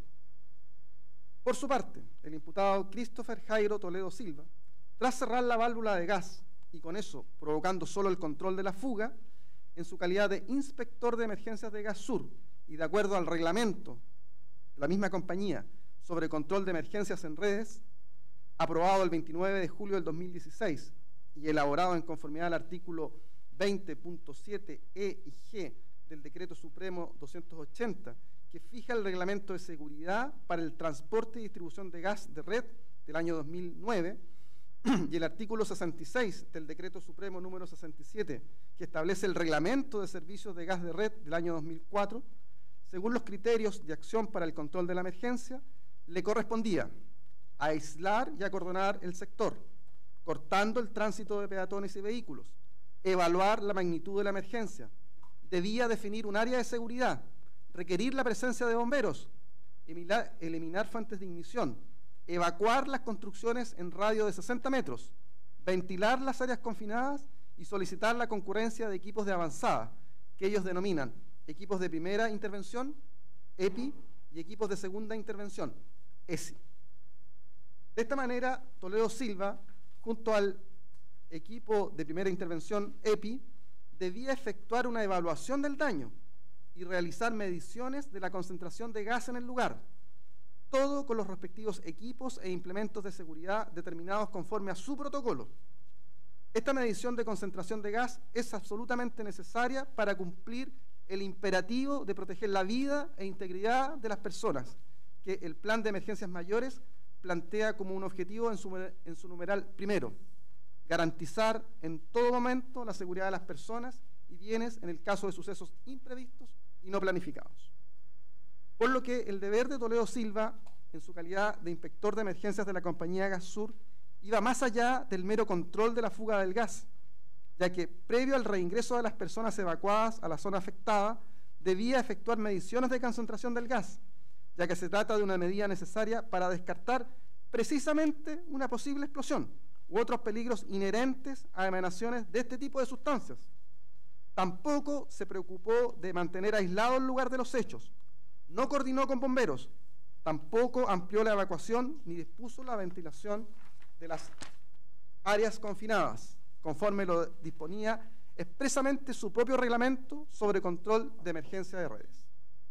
Por su parte, el imputado Christopher Jairo Toledo Silva, tras cerrar la válvula de gas y con eso provocando solo el control de la fuga, en su calidad de inspector de emergencias de Gassur y de acuerdo al reglamento de la misma compañía sobre control de emergencias en redes, aprobado el 29 de julio del 2016 y elaborado en conformidad al artículo 20.7 E y G del Decreto Supremo 280, que fija el reglamento de seguridad para el transporte y distribución de gas de red del año 2009, y el artículo 66 del Decreto Supremo número 67, que establece el reglamento de servicios de gas de red del año 2004, según los criterios de acción para el control de la emergencia, le correspondía aislar y acordonar el sector, cortando el tránsito de peatones y vehículos, evaluar la magnitud de la emergencia, debía definir un área de seguridad, requerir la presencia de bomberos, eliminar fuentes de ignición, evacuar las construcciones en radio de 60 metros, ventilar las áreas confinadas y solicitar la concurrencia de equipos de avanzada, que ellos denominan equipos de primera intervención, EPI, y equipos de segunda intervención, ESI. De esta manera, Toledo Silva, junto al equipo de primera intervención, EPI, debía efectuar una evaluación del daño y realizar mediciones de la concentración de gas en el lugar, todo con los respectivos equipos e implementos de seguridad determinados conforme a su protocolo. Esta medición de concentración de gas es absolutamente necesaria para cumplir el imperativo de proteger la vida e integridad de las personas que el Plan de Emergencias Mayores plantea como un objetivo en su numeral primero, garantizar en todo momento la seguridad de las personas y bienes en el caso de sucesos imprevistos y no planificados. Por lo que el deber de Toledo Silva, en su calidad de inspector de emergencias de la compañía Gasur, iba más allá del mero control de la fuga del gas, ya que previo al reingreso de las personas evacuadas a la zona afectada, debía efectuar mediciones de concentración del gas, ya que se trata de una medida necesaria para descartar precisamente una posible explosión u otros peligros inherentes a emanaciones de este tipo de sustancias. Tampoco se preocupó de mantener aislado el lugar de los hechos, no coordinó con bomberos, tampoco amplió la evacuación ni dispuso la ventilación de las áreas confinadas, conforme lo disponía expresamente su propio reglamento sobre control de emergencia de redes.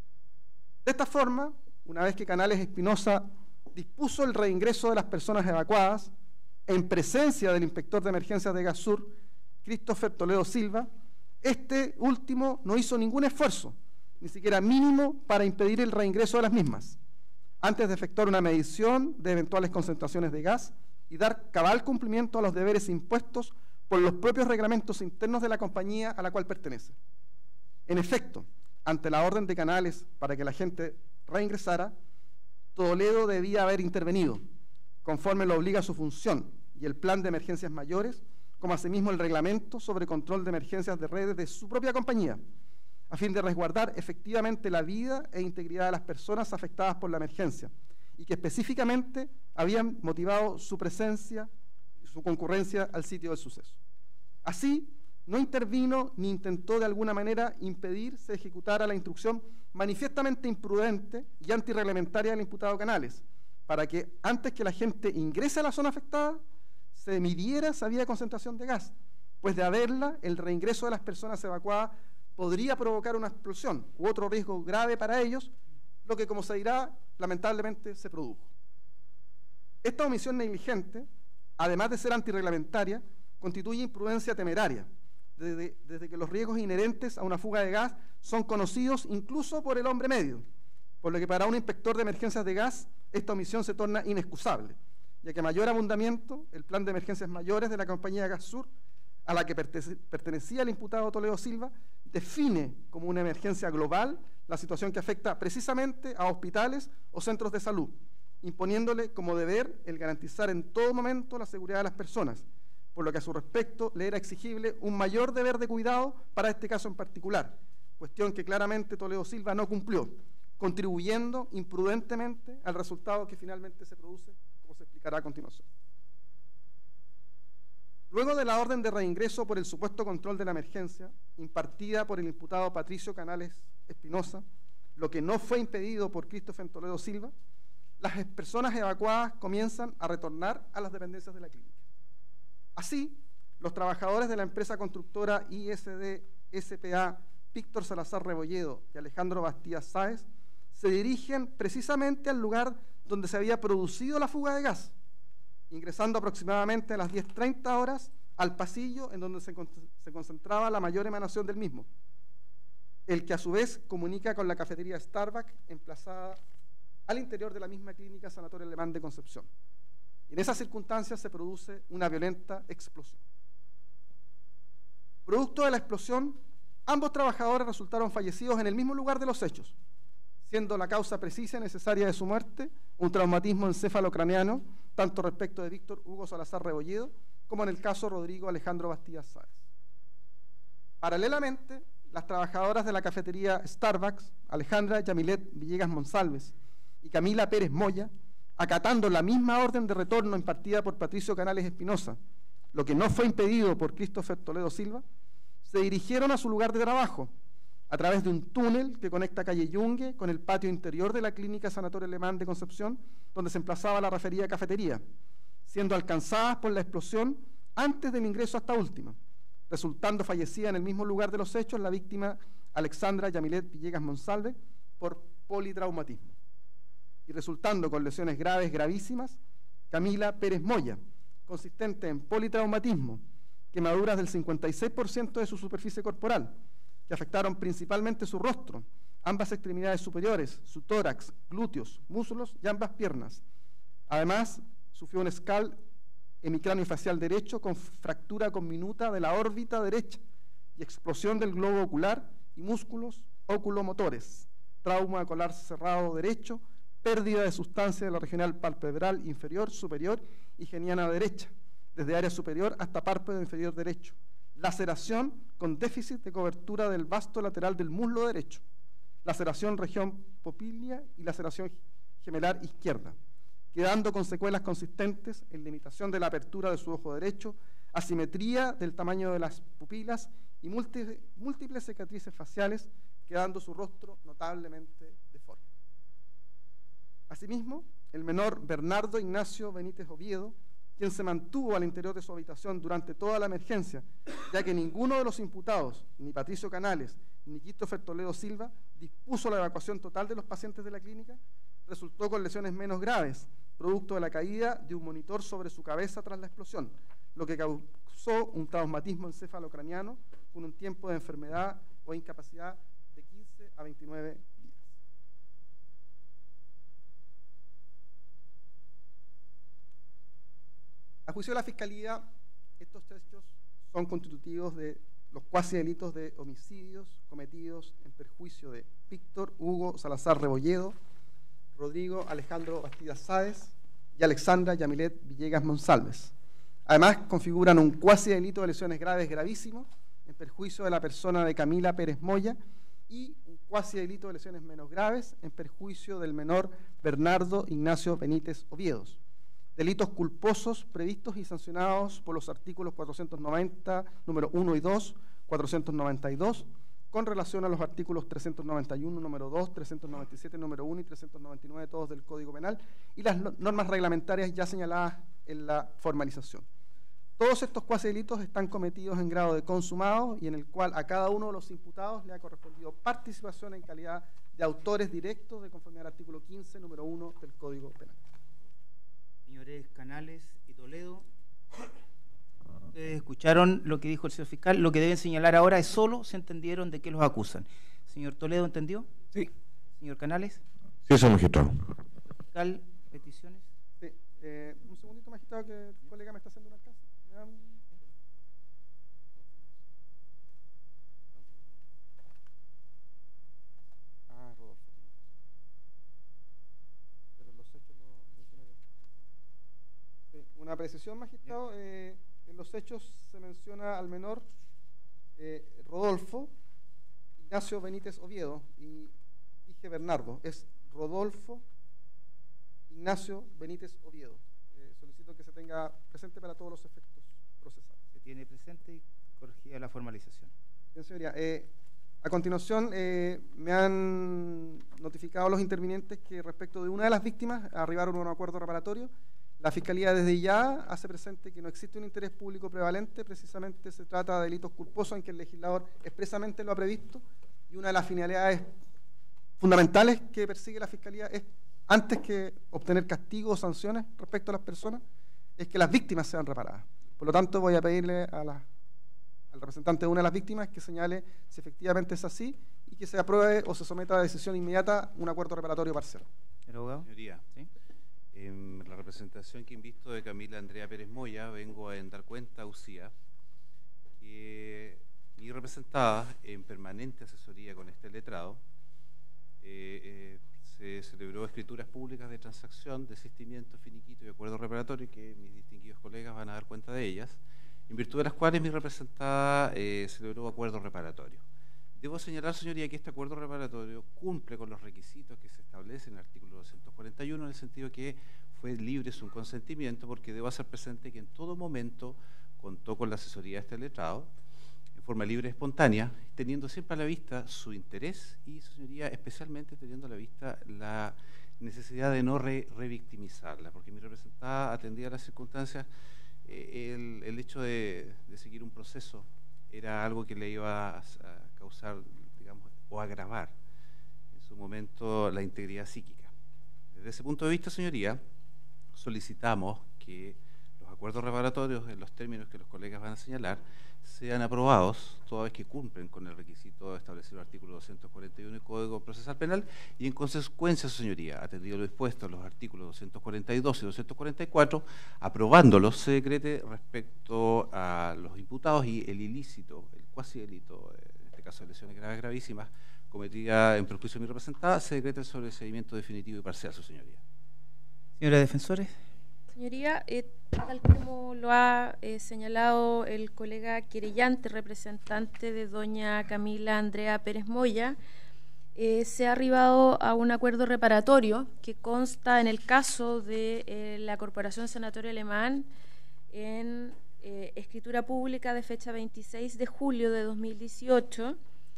De esta forma, una vez que Canales Espinosa dispuso el reingreso de las personas evacuadas, en presencia del inspector de emergencias de Gasur, Christopher Toledo Silva, este último no hizo ningún esfuerzo, ni siquiera mínimo, para impedir el reingreso de las mismas, antes de efectuar una medición de eventuales concentraciones de gas y dar cabal cumplimiento a los deberes impuestos por los propios reglamentos internos de la compañía a la cual pertenece. En efecto, ante la orden de Canales para que la gente reingresara, Toledo debía haber intervenido, conforme lo obliga su función y el plan de emergencias mayores, como asimismo el reglamento sobre control de emergencias de redes de su propia compañía, a fin de resguardar efectivamente la vida e integridad de las personas afectadas por la emergencia y que específicamente habían motivado su presencia y su concurrencia al sitio del suceso. Así, no intervino ni intentó de alguna manera impedir se ejecutara la instrucción manifiestamente imprudente y antirreglamentaria del imputado Canales, para que antes que la gente ingrese a la zona afectada, se midiera si había concentración de gas, pues de haberla, el reingreso de las personas evacuadas podría provocar una explosión u otro riesgo grave para ellos, lo que, como se dirá, lamentablemente se produjo. Esta omisión negligente, además de ser antirreglamentaria, constituye imprudencia temeraria, desde que los riesgos inherentes a una fuga de gas son conocidos incluso por el hombre medio, por lo que para un inspector de emergencias de gas esta omisión se torna inexcusable, ya que a mayor abundamiento, el plan de emergencias mayores de la compañía Gasur, a la que pertenecía el imputado Toledo Silva, define como una emergencia global la situación que afecta precisamente a hospitales o centros de salud, imponiéndole como deber el garantizar en todo momento la seguridad de las personas, por lo que a su respecto le era exigible un mayor deber de cuidado para este caso en particular, cuestión que claramente Toledo Silva no cumplió, contribuyendo imprudentemente al resultado que finalmente se produce, como se explicará a continuación. Luego de la orden de reingreso por el supuesto control de la emergencia, impartida por el imputado Patricio Canales Espinosa, lo que no fue impedido por Christopher Toledo Silva, las personas evacuadas comienzan a retornar a las dependencias de la clínica. Así, los trabajadores de la empresa constructora ISD S.p.A. Víctor Salazar Rebolledo y Alejandro Bastías Sáez se dirigen precisamente al lugar donde se había producido la fuga de gas, ingresando aproximadamente a las 10:30 horas al pasillo en donde se concentraba la mayor emanación del mismo, el que a su vez comunica con la cafetería Starbucks emplazada al interior de la misma clínica Sanatorio Alemán de Concepción. En esas circunstancias se produce una violenta explosión. Producto de la explosión, ambos trabajadores resultaron fallecidos en el mismo lugar de los hechos, siendo la causa precisa y necesaria de su muerte un traumatismo encéfalo-craneano, tanto respecto de Víctor Hugo Salazar Rebolledo como en el caso Rodrigo Alejandro Bastías Sáez. Paralelamente, las trabajadoras de la cafetería Starbucks, Alejandra Yamilet Villegas Monsalves y Camila Pérez Moya, acatando la misma orden de retorno impartida por Patricio Canales Espinosa, lo que no fue impedido por Christopher Toledo Silva, se dirigieron a su lugar de trabajo a través de un túnel que conecta calle Yungue con el patio interior de la clínica Sanatorio Alemán de Concepción, donde se emplazaba la referida cafetería, siendo alcanzadas por la explosión antes del ingreso a esta última, resultando fallecida en el mismo lugar de los hechos la víctima Alexandra Yamilet Villegas Monsalve por politraumatismo, y resultando con lesiones graves gravísimas Camila Pérez Moya, consistente en politraumatismo, quemaduras del 56% de su superficie corporal, que afectaron principalmente su rostro, ambas extremidades superiores, su tórax, glúteos, muslos y ambas piernas, Además, sufrió un escal hemicráneo facial derecho con fractura conminuta de la órbita derecha y explosión del globo ocular y músculos oculomotores, trauma ocular cerrado derecho, pérdida de sustancia de la regional palpebral inferior, superior y geniana derecha, desde área superior hasta párpado inferior derecho, laceración con déficit de cobertura del vasto lateral del muslo derecho, laceración región popilia y laceración gemelar izquierda, quedando con secuelas consistentes en limitación de la apertura de su ojo derecho, asimetría del tamaño de las pupilas y múltiples cicatrices faciales, quedando su rostro notablemente deforme. Asimismo, el menor Bernardo Ignacio Benítez Oviedo, quien se mantuvo al interior de su habitación durante toda la emergencia, ya que ninguno de los imputados, ni Patricio Canales, ni Christopher Toledo Silva, dispuso la evacuación total de los pacientes de la clínica, resultó con lesiones menos graves, producto de la caída de un monitor sobre su cabeza tras la explosión, lo que causó un traumatismo encefalocraniano con un tiempo de enfermedad o incapacidad de 15 a 29 días. A juicio de la Fiscalía, estos hechos son constitutivos de los cuasi delitos de homicidios cometidos en perjuicio de Víctor Hugo Salazar Rebolledo, Rodrigo Alejandro Bastidas Sáez y Alexandra Yamilet Villegas Monsalves. Además, configuran un cuasi delito de lesiones graves gravísimo en perjuicio de la persona de Camila Pérez Moya y un cuasi delito de lesiones menos graves en perjuicio del menor Bernardo Ignacio Benítez Oviedo. Delitos culposos previstos y sancionados por los artículos 490, número 1 y 2, 492, con relación a los artículos 391, número 2, 397, número 1 y 399, todos del Código Penal, y las normas reglamentarias ya señaladas en la formalización. Todos estos cuasi delitos están cometidos en grado de consumado y en el cual a cada uno de los imputados le ha correspondido participación en calidad de autores directos de conformidad al artículo 15, número 1 del Código Penal. Señores Canales y Toledo, ustedes escucharon lo que dijo el señor fiscal. Lo que deben señalar ahora es solo se entendieron de qué los acusan. Señor Toledo, ¿entendió? Sí. Señor Canales. Sí, señor magistrado. Fiscal, peticiones. Sí. Un segundito, magistrado, que el colega me está haciendo una casa. Rodolfo. Pero los hechos lo mencionaría. Sí, una precisión, magistrado. En los hechos se menciona al menor Rodolfo Ignacio Benítez Oviedo y dije Bernardo, es Rodolfo Ignacio Benítez Oviedo. Solicito que se tenga presente para todos los efectos procesales. Se tiene presente y corregida la formalización. Bien, señoría. A continuación, me han notificado los intervinientes que respecto de una de las víctimas arribaron a un acuerdo reparatorio. La Fiscalía desde ya hace presente que no existe un interés público prevalente, precisamente se trata de delitos culposos en que el legislador expresamente lo ha previsto y una de las finalidades fundamentales que persigue la Fiscalía es, antes que obtener castigos o sanciones respecto a las personas, es que las víctimas sean reparadas. Por lo tanto, voy a pedirle al representante de una de las víctimas que señale si efectivamente es así y que se apruebe o se someta a decisión inmediata un acuerdo reparatorio parcial. ¿El abogado? Señoría, ¿sí? En la representación que invisto de Camila Andrea Pérez Moya, vengo a dar cuenta a UCIA que mi representada en permanente asesoría con este letrado se celebró escrituras públicas de transacción, desistimiento, finiquito y acuerdo reparatorio, que mis distinguidos colegas van a dar cuenta de ellas, en virtud de las cuales mi representada celebró acuerdo reparatorio. Debo señalar, señoría, que este acuerdo reparatorio cumple con los requisitos que se establecen en el artículo 241, en el sentido que fue libre su consentimiento, porque debo hacer presente que en todo momento contó con la asesoría de este letrado, en forma libre y espontánea, teniendo siempre a la vista su interés y, señoría, especialmente teniendo a la vista la necesidad de no revictimizarla, porque mi representada atendía a las circunstancias, el hecho de seguir un proceso era algo que le iba a causar, digamos, o agravar en su momento la integridad psíquica. Desde ese punto de vista, señoría, solicitamos que los acuerdos reparatorios, en los términos que los colegas van a señalar, sean aprobados, toda vez que cumplen con el requisito establecido en el artículo 241 del Código Procesal Penal, y en consecuencia, su señoría, atendido lo dispuesto en los artículos 242 y 244, aprobándolos, se decrete respecto a los imputados y el ilícito, el cuasi delito, en este caso de lesiones graves gravísimas, cometida en perjuicio de mi representada, se decreta el sobreseimiento definitivo y parcial, su señoría. Señora Defensores. Señoría, tal como lo ha señalado el colega querellante, representante de doña Camila Andrea Pérez Moya, se ha arribado a un acuerdo reparatorio que consta en el caso de la Corporación Sanatorio Alemán en escritura pública de fecha 26 de julio de 2018,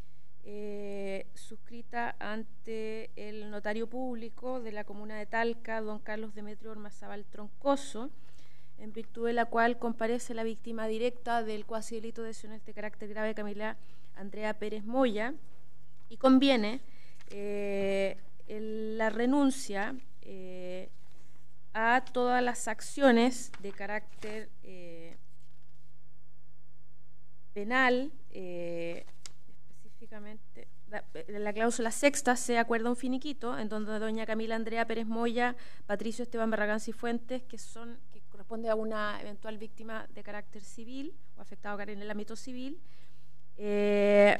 suscrita ante el notario público de la comuna de Talca, don Carlos Demetrio Ormazábal Troncoso, en virtud de la cual comparece la víctima directa del cuasi delito de lesiones de carácter grave Camila Andrea Pérez Moya, y conviene la renuncia a todas las acciones de carácter penal. Específicamente, la cláusula sexta se acuerda un finiquito en donde doña Camila Andrea Pérez Moya, Patricio Esteban Barragán Cifuentes, que corresponde a una eventual víctima de carácter civil o afectado en el ámbito civil, y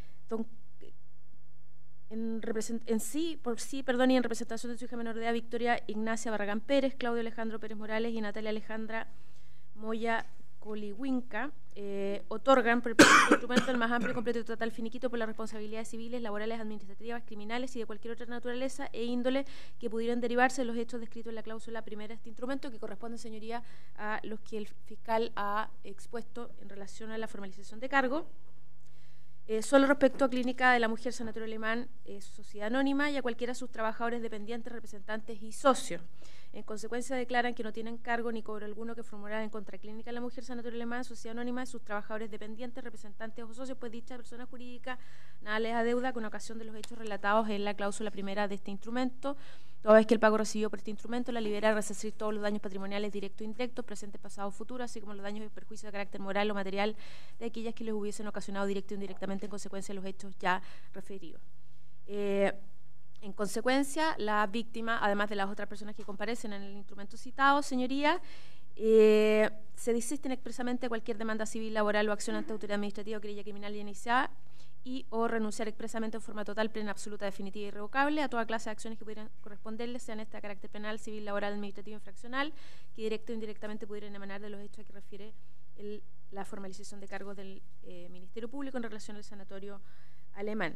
en representación de su hija menor de edad Victoria Ignacia Barragán Pérez, Claudio Alejandro Pérez Morales y Natalia Alejandra Moya Colihuinca, otorgan por el instrumento el más amplio, completo y total finiquito por las responsabilidades civiles, laborales, administrativas, criminales y de cualquier otra naturaleza e índole que pudieran derivarse de los hechos descritos en la cláusula primera de este instrumento, que corresponde, señoría, a los que el fiscal ha expuesto en relación a la formalización de cargo. Solo respecto a Clínica de la Mujer Sanatorio Alemán, Sociedad Anónima, y a cualquiera de sus trabajadores, dependientes, representantes y socios. En consecuencia, declaran que no tienen cargo ni cobro alguno que formular en contra de Clínica de la Mujer Sanatorio Alemán, Sociedad Anónima, y sus trabajadores, dependientes, representantes o socios, pues dicha persona jurídica nada les adeuda con ocasión de los hechos relatados en la cláusula primera de este instrumento, toda vez que el pago recibido por este instrumento la libera de resarcir todos los daños patrimoniales directos e indirectos, presentes, pasados, futuros, así como los daños y perjuicios de carácter moral o material de aquellas que les hubiesen ocasionado directo o indirectamente en consecuencia de los hechos ya referidos. En consecuencia, la víctima, además de las otras personas que comparecen en el instrumento citado, señoría, se desisten expresamente de cualquier demanda civil, laboral o acción ante autoridad administrativa o querella criminal iniciada y o renunciar expresamente en forma total, plena, absoluta, definitiva e irrevocable a toda clase de acciones que pudieran corresponderles, sean estas de carácter penal, civil, laboral, administrativo, infraccional, que directo o indirectamente pudieran emanar de los hechos a que refiere la formalización de cargos del Ministerio Público en relación al sanatorio alemán.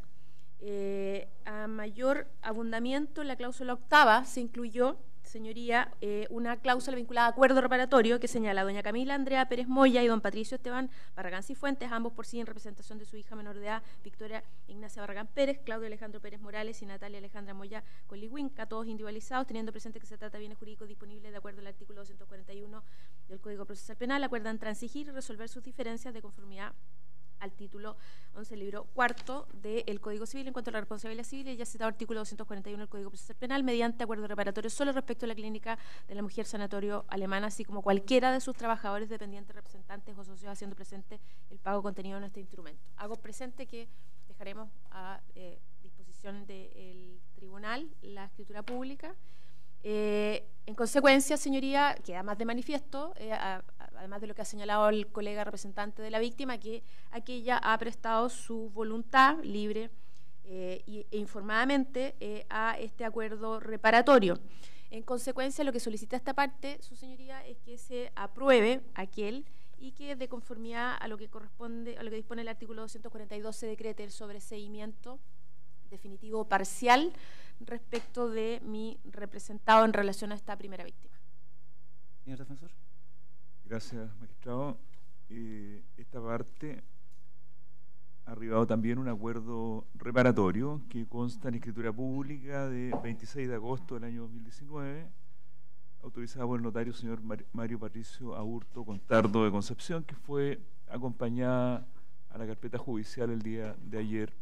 A mayor abundamiento, en la cláusula octava se incluyó, señoría, una cláusula vinculada a acuerdo reparatorio que señala a doña Camila Andrea Pérez Moya y don Patricio Esteban Barragán Cifuentes, ambos por sí en representación de su hija menor de edad Victoria Ignacia Barragán Pérez, Claudio Alejandro Pérez Morales y Natalia Alejandra Moya Colihuinca, todos individualizados, teniendo presente que se trata de bienes jurídicos disponibles de acuerdo al artículo 241 del Código Procesal Penal, acuerdan transigir y resolver sus diferencias de conformidad al título 11, libro cuarto del Código Civil en cuanto a la responsabilidad civil y ya citado artículo 241 del Código Procesal Penal mediante acuerdo reparatorio solo respecto a la Clínica de la Mujer Sanatorio Alemán, así como cualquiera de sus trabajadores, dependientes, representantes o socios haciendo presente el pago contenido en este instrumento. Hago presente que dejaremos a disposición del tribunal la escritura pública. En consecuencia, señoría, queda más de manifiesto, además de lo que ha señalado el colega representante de la víctima, que aquella ha prestado su voluntad libre e informadamente a este acuerdo reparatorio. En consecuencia, lo que solicita esta parte, su señoría, es que se apruebe aquel y que de conformidad a lo que corresponde, a lo que dispone el artículo 242, se decrete el sobreseimiento definitivo parcial respecto de mi representado en relación a esta primera víctima. Señor defensor. Gracias, magistrado. Esta parte ha arribado también un acuerdo reparatorio que consta en escritura pública de 26 de agosto del año 2019, autorizada por el notario señor Mario Patricio Aburto Contardo de Concepción, que fue acompañada a la carpeta judicial el día de ayer.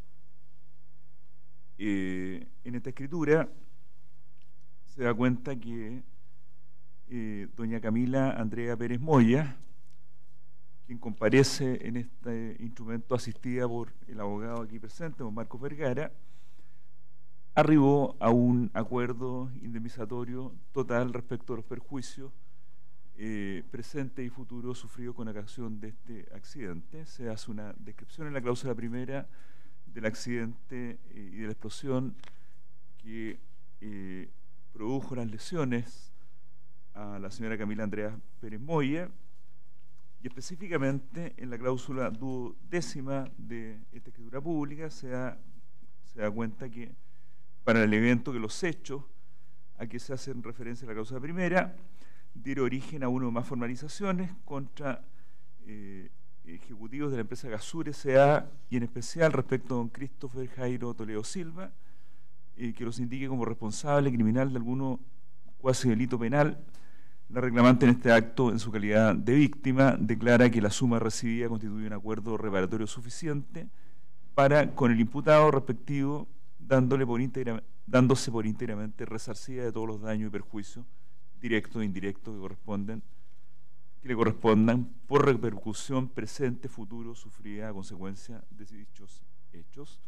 En esta escritura se da cuenta que doña Camila Andrea Pérez Moya, quien comparece en este instrumento asistida por el abogado aquí presente, don Marcos Vergara, arribó a un acuerdo indemnizatorio total respecto a los perjuicios presentes y futuros sufridos con ocasión de este accidente. Se hace una descripción en la cláusula primera del accidente y de la explosión que produjo las lesiones a la señora Camila Andrea Pérez Moya, y específicamente en la cláusula duodécima de esta escritura pública se da cuenta que para el evento que los hechos a que se hacen referencia a la cláusula primera diera origen a una o más formalizaciones contra ejecutivos de la empresa Gasur S.A. y en especial respecto a don Christopher Jairo Toledo Silva, que los indique como responsable criminal de alguno cuasi delito penal. La reclamante en este acto, en su calidad de víctima, declara que la suma recibida constituye un acuerdo reparatorio suficiente para, con el imputado respectivo, dándose por íntegramente resarcida de todos los daños y perjuicios directos e indirectos que le correspondan por repercusión presente, futuro, sufrida a consecuencia de dichos hechos.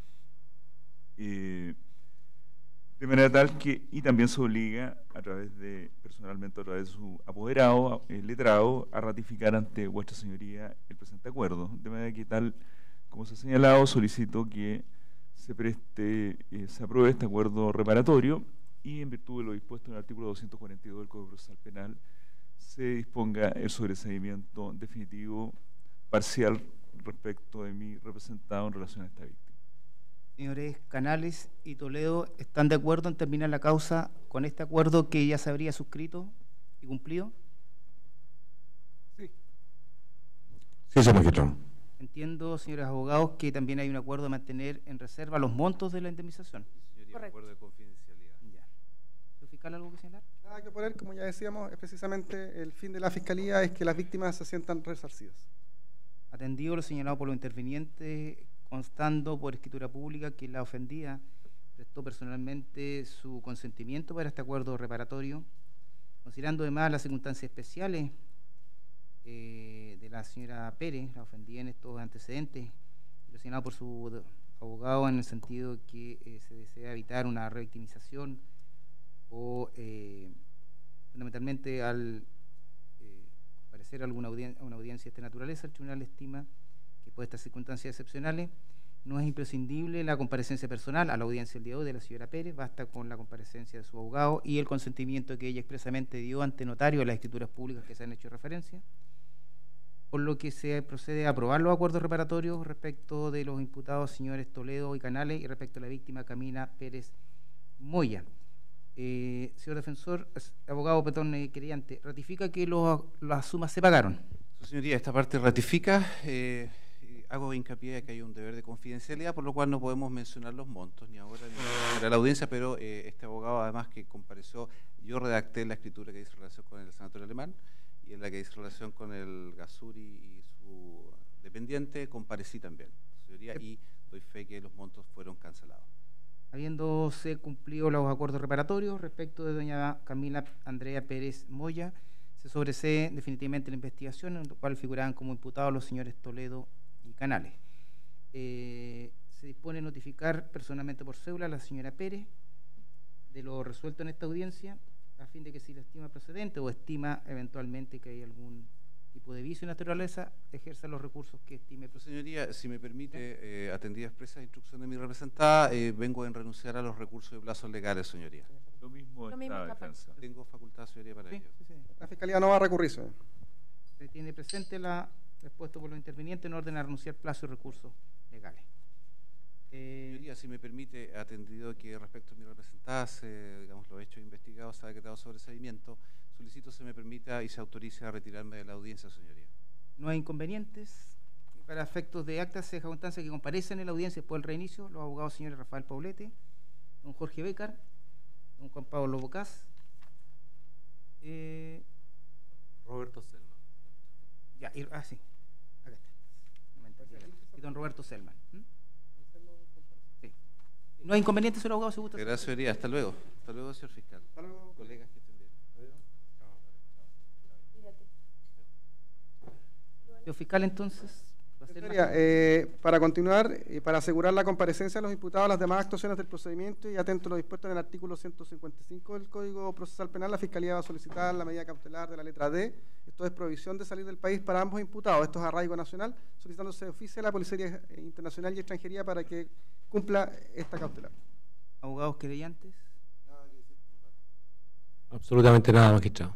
De manera tal que, y también se obliga personalmente a través de su apoderado, letrado, a ratificar ante vuestra señoría el presente acuerdo. De manera que, tal como se ha señalado, solicito que se apruebe este acuerdo reparatorio y, en virtud de lo dispuesto en el artículo 242 del Código Procesal Penal, se disponga el sobreseimiento definitivo parcial respecto de mi representado en relación a esta víctima. Señores Canales y Toledo, ¿están de acuerdo en terminar la causa con este acuerdo que ya se habría suscrito y cumplido? Sí. Sí, señor magistrado. Entiendo, señores abogados, que también hay un acuerdo de mantener en reserva los montos de la indemnización. Señoría, un acuerdo de confidencialidad. Ya. ¿Señor fiscal, algo que señalar? Nada que poner, como ya decíamos, es precisamente el fin de la Fiscalía es que las víctimas se sientan resarcidas. Atendido lo señalado por los intervinientes, constando por escritura pública que la ofendida prestó personalmente su consentimiento para este acuerdo reparatorio, considerando además las circunstancias especiales de la señora Pérez, la ofendida en estos antecedentes, lo señalado por su abogado en el sentido que se desea evitar una revictimización o fundamentalmente al parecer alguna una audiencia de esta naturaleza, el tribunal estima que por estas circunstancias excepcionales no es imprescindible la comparecencia personal a la audiencia del día de hoy de la señora Pérez, basta con la comparecencia de su abogado y el consentimiento que ella expresamente dio ante notario de las escrituras públicas que se han hecho referencia, por lo que se procede a aprobar los acuerdos reparatorios respecto de los imputados señores Toledo y Canales y respecto a la víctima Camila Pérez Moya. Señor defensor, abogado querellante, ¿ratifica que las sumas se pagaron? Su señoría, esta parte ratifica. Hago hincapié de que hay un deber de confidencialidad, por lo cual no podemos mencionar los montos, ni ahora ni para la audiencia, pero este abogado, además que compareció, yo redacté la escritura que dice relación con el sanatorio alemán y en la que dice relación con el Gasuri y su dependiente, comparecí también, señoría, y doy fe que los montos fueron cancelados. Habiéndose cumplido los acuerdos reparatorios respecto de doña Camila Andrea Pérez Moya, se sobresee definitivamente la investigación, en la cual figuraban como imputados los señores Toledo y Canales. Se dispone a notificar personalmente por cédula a la señora Pérez de lo resuelto en esta audiencia, a fin de que si la estima procedente o estima eventualmente que hay algún tipo de vicio en naturaleza, ejerza los recursos que estime procedente. Señoría, si me permite, atendida expresa instrucción de mi representada, vengo en renunciar a los recursos de plazos legales, señoría. Lo mismo está defensa. Tengo facultad, señoría, para ello. Sí. La Fiscalía no va a recurrir. Se tiene presente la respuesta por los intervinientes en orden a renunciar plazo y recursos legales. Señoría, si me permite, atendido que respecto a mi representada, digamos, los hechos investigados se ha decretado sobreseimiento, solicito se me permita y se autorice a retirarme de la audiencia, señoría. No hay inconvenientes. Para efectos de acta se deja constancia que comparecen en la audiencia después del reinicio los abogados señores Rafael Paulete, don Jorge Bécar, don Juan Pablo Bocás, Roberto Selman. Ya, sí, acá está. Y don Roberto Selman. Sí. No hay inconvenientes, señor abogado, si gusta. Gracias, señoría. Hasta luego. Hasta luego, señor fiscal. Hasta luego. Colegas que estén bien. Mírate. Señor fiscal, entonces. Para continuar, para asegurar la comparecencia de los imputados a las demás actuaciones del procedimiento y atento a lo dispuesto en el artículo 155 del Código Procesal Penal, la Fiscalía va a solicitar la medida cautelar de la letra D, esto es prohibición de salir del país para ambos imputados, esto es arraigo nacional, solicitándose de oficio a la Policía Internacional y Extranjería para que cumpla esta cautelar. Abogados querellantes. Absolutamente nada, magistrado.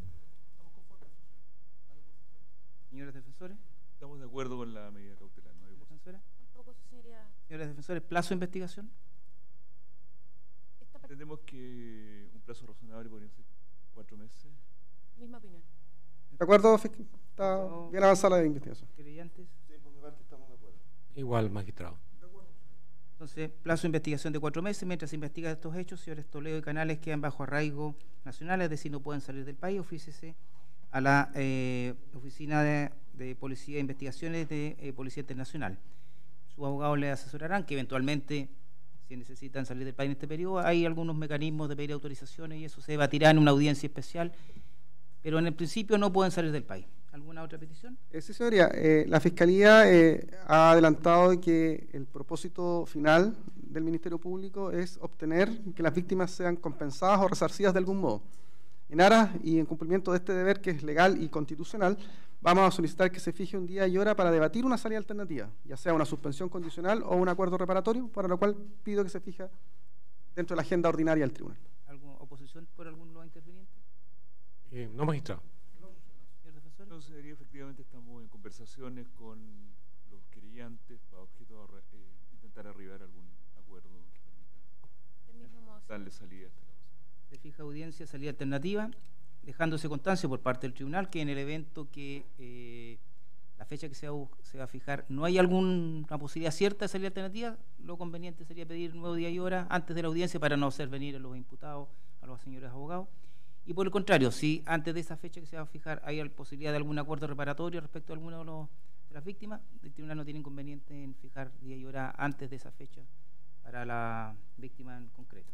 Señores defensores. Estamos de acuerdo con la medida cautelar. ¿No hay defensora? Tampoco, señores defensores, plazo de investigación. Entendemos que un plazo razonable podría ser 4 meses. Misma opinión. ¿De acuerdo? Está bien avanzada la investigación. ¿Querellantes? Sí, por mi parte estamos de acuerdo. Igual, magistrado. Entonces, plazo de investigación de 4 meses. Mientras se investiga estos hechos, señores Toledo y Canales quedan bajo arraigo nacional, es decir, no pueden salir del país. Ofícese a la Oficina de Policía e Investigaciones de Policía Internacional. Sus abogados les asesorarán que eventualmente, si necesitan salir del país en este periodo, hay algunos mecanismos de pedir autorizaciones y eso se debatirá en una audiencia especial, pero en el principio no pueden salir del país. ¿Alguna otra petición? Sí, señoría. La Fiscalía ha adelantado que el propósito final del Ministerio Público es obtener que las víctimas sean compensadas o resarcidas de algún modo. En aras y en cumplimiento de este deber, que es legal y constitucional, vamos a solicitar que se fije un día y hora para debatir una salida alternativa, ya sea una suspensión condicional o un acuerdo reparatorio, para lo cual pido que se fije dentro de la agenda ordinaria del tribunal. ¿Alguna oposición por alguno de los intervinientes? No, magistrado. No, sería, efectivamente estamos en conversaciones con los querellantes para objeto de intentar arribar a algún acuerdo que permita darle salida a esta causa. Se fija audiencia, salida alternativa, dejándose constancia por parte del tribunal que en el evento que la fecha que se va a fijar no hay alguna posibilidad cierta de salida alternativa, lo conveniente sería pedir nuevo día y hora antes de la audiencia para no hacer venir a los imputados, a los señores abogados. Y por el contrario, si antes de esa fecha que se va a fijar hay la posibilidad de algún acuerdo reparatorio respecto a alguna de las víctimas, el tribunal no tiene inconveniente en fijar día y hora antes de esa fecha para la víctima en concreto.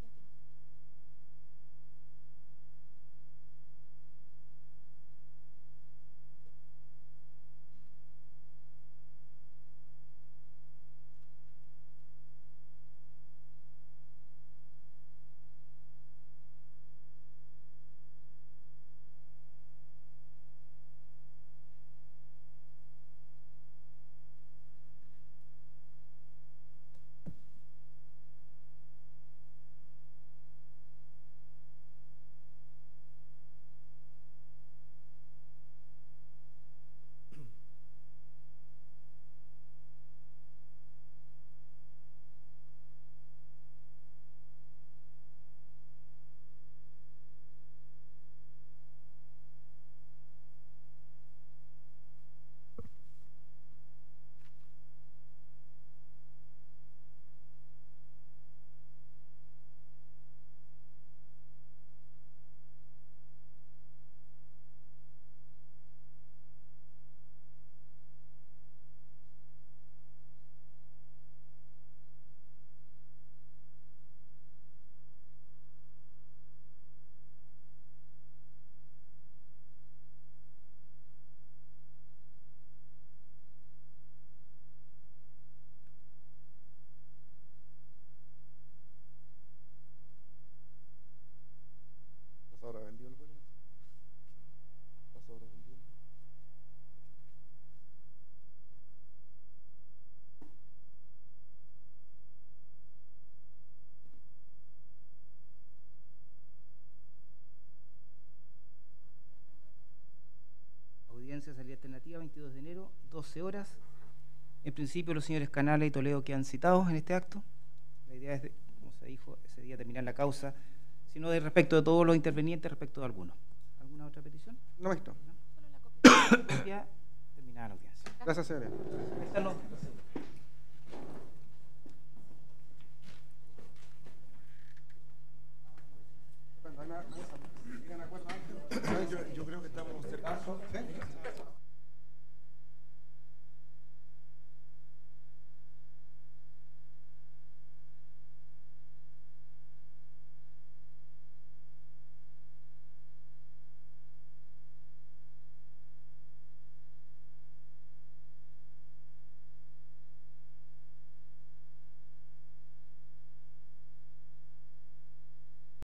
Salida alternativa, 22 de enero, 12 horas. En principio, los señores Canales y Toledo quedan citados en este acto. La idea es, como se dijo, ese día terminar la causa, sino de respecto de todos los intervenientes, respecto de algunos. ¿Alguna otra petición? No, visto. Ya terminada la audiencia. Gracias, señoría.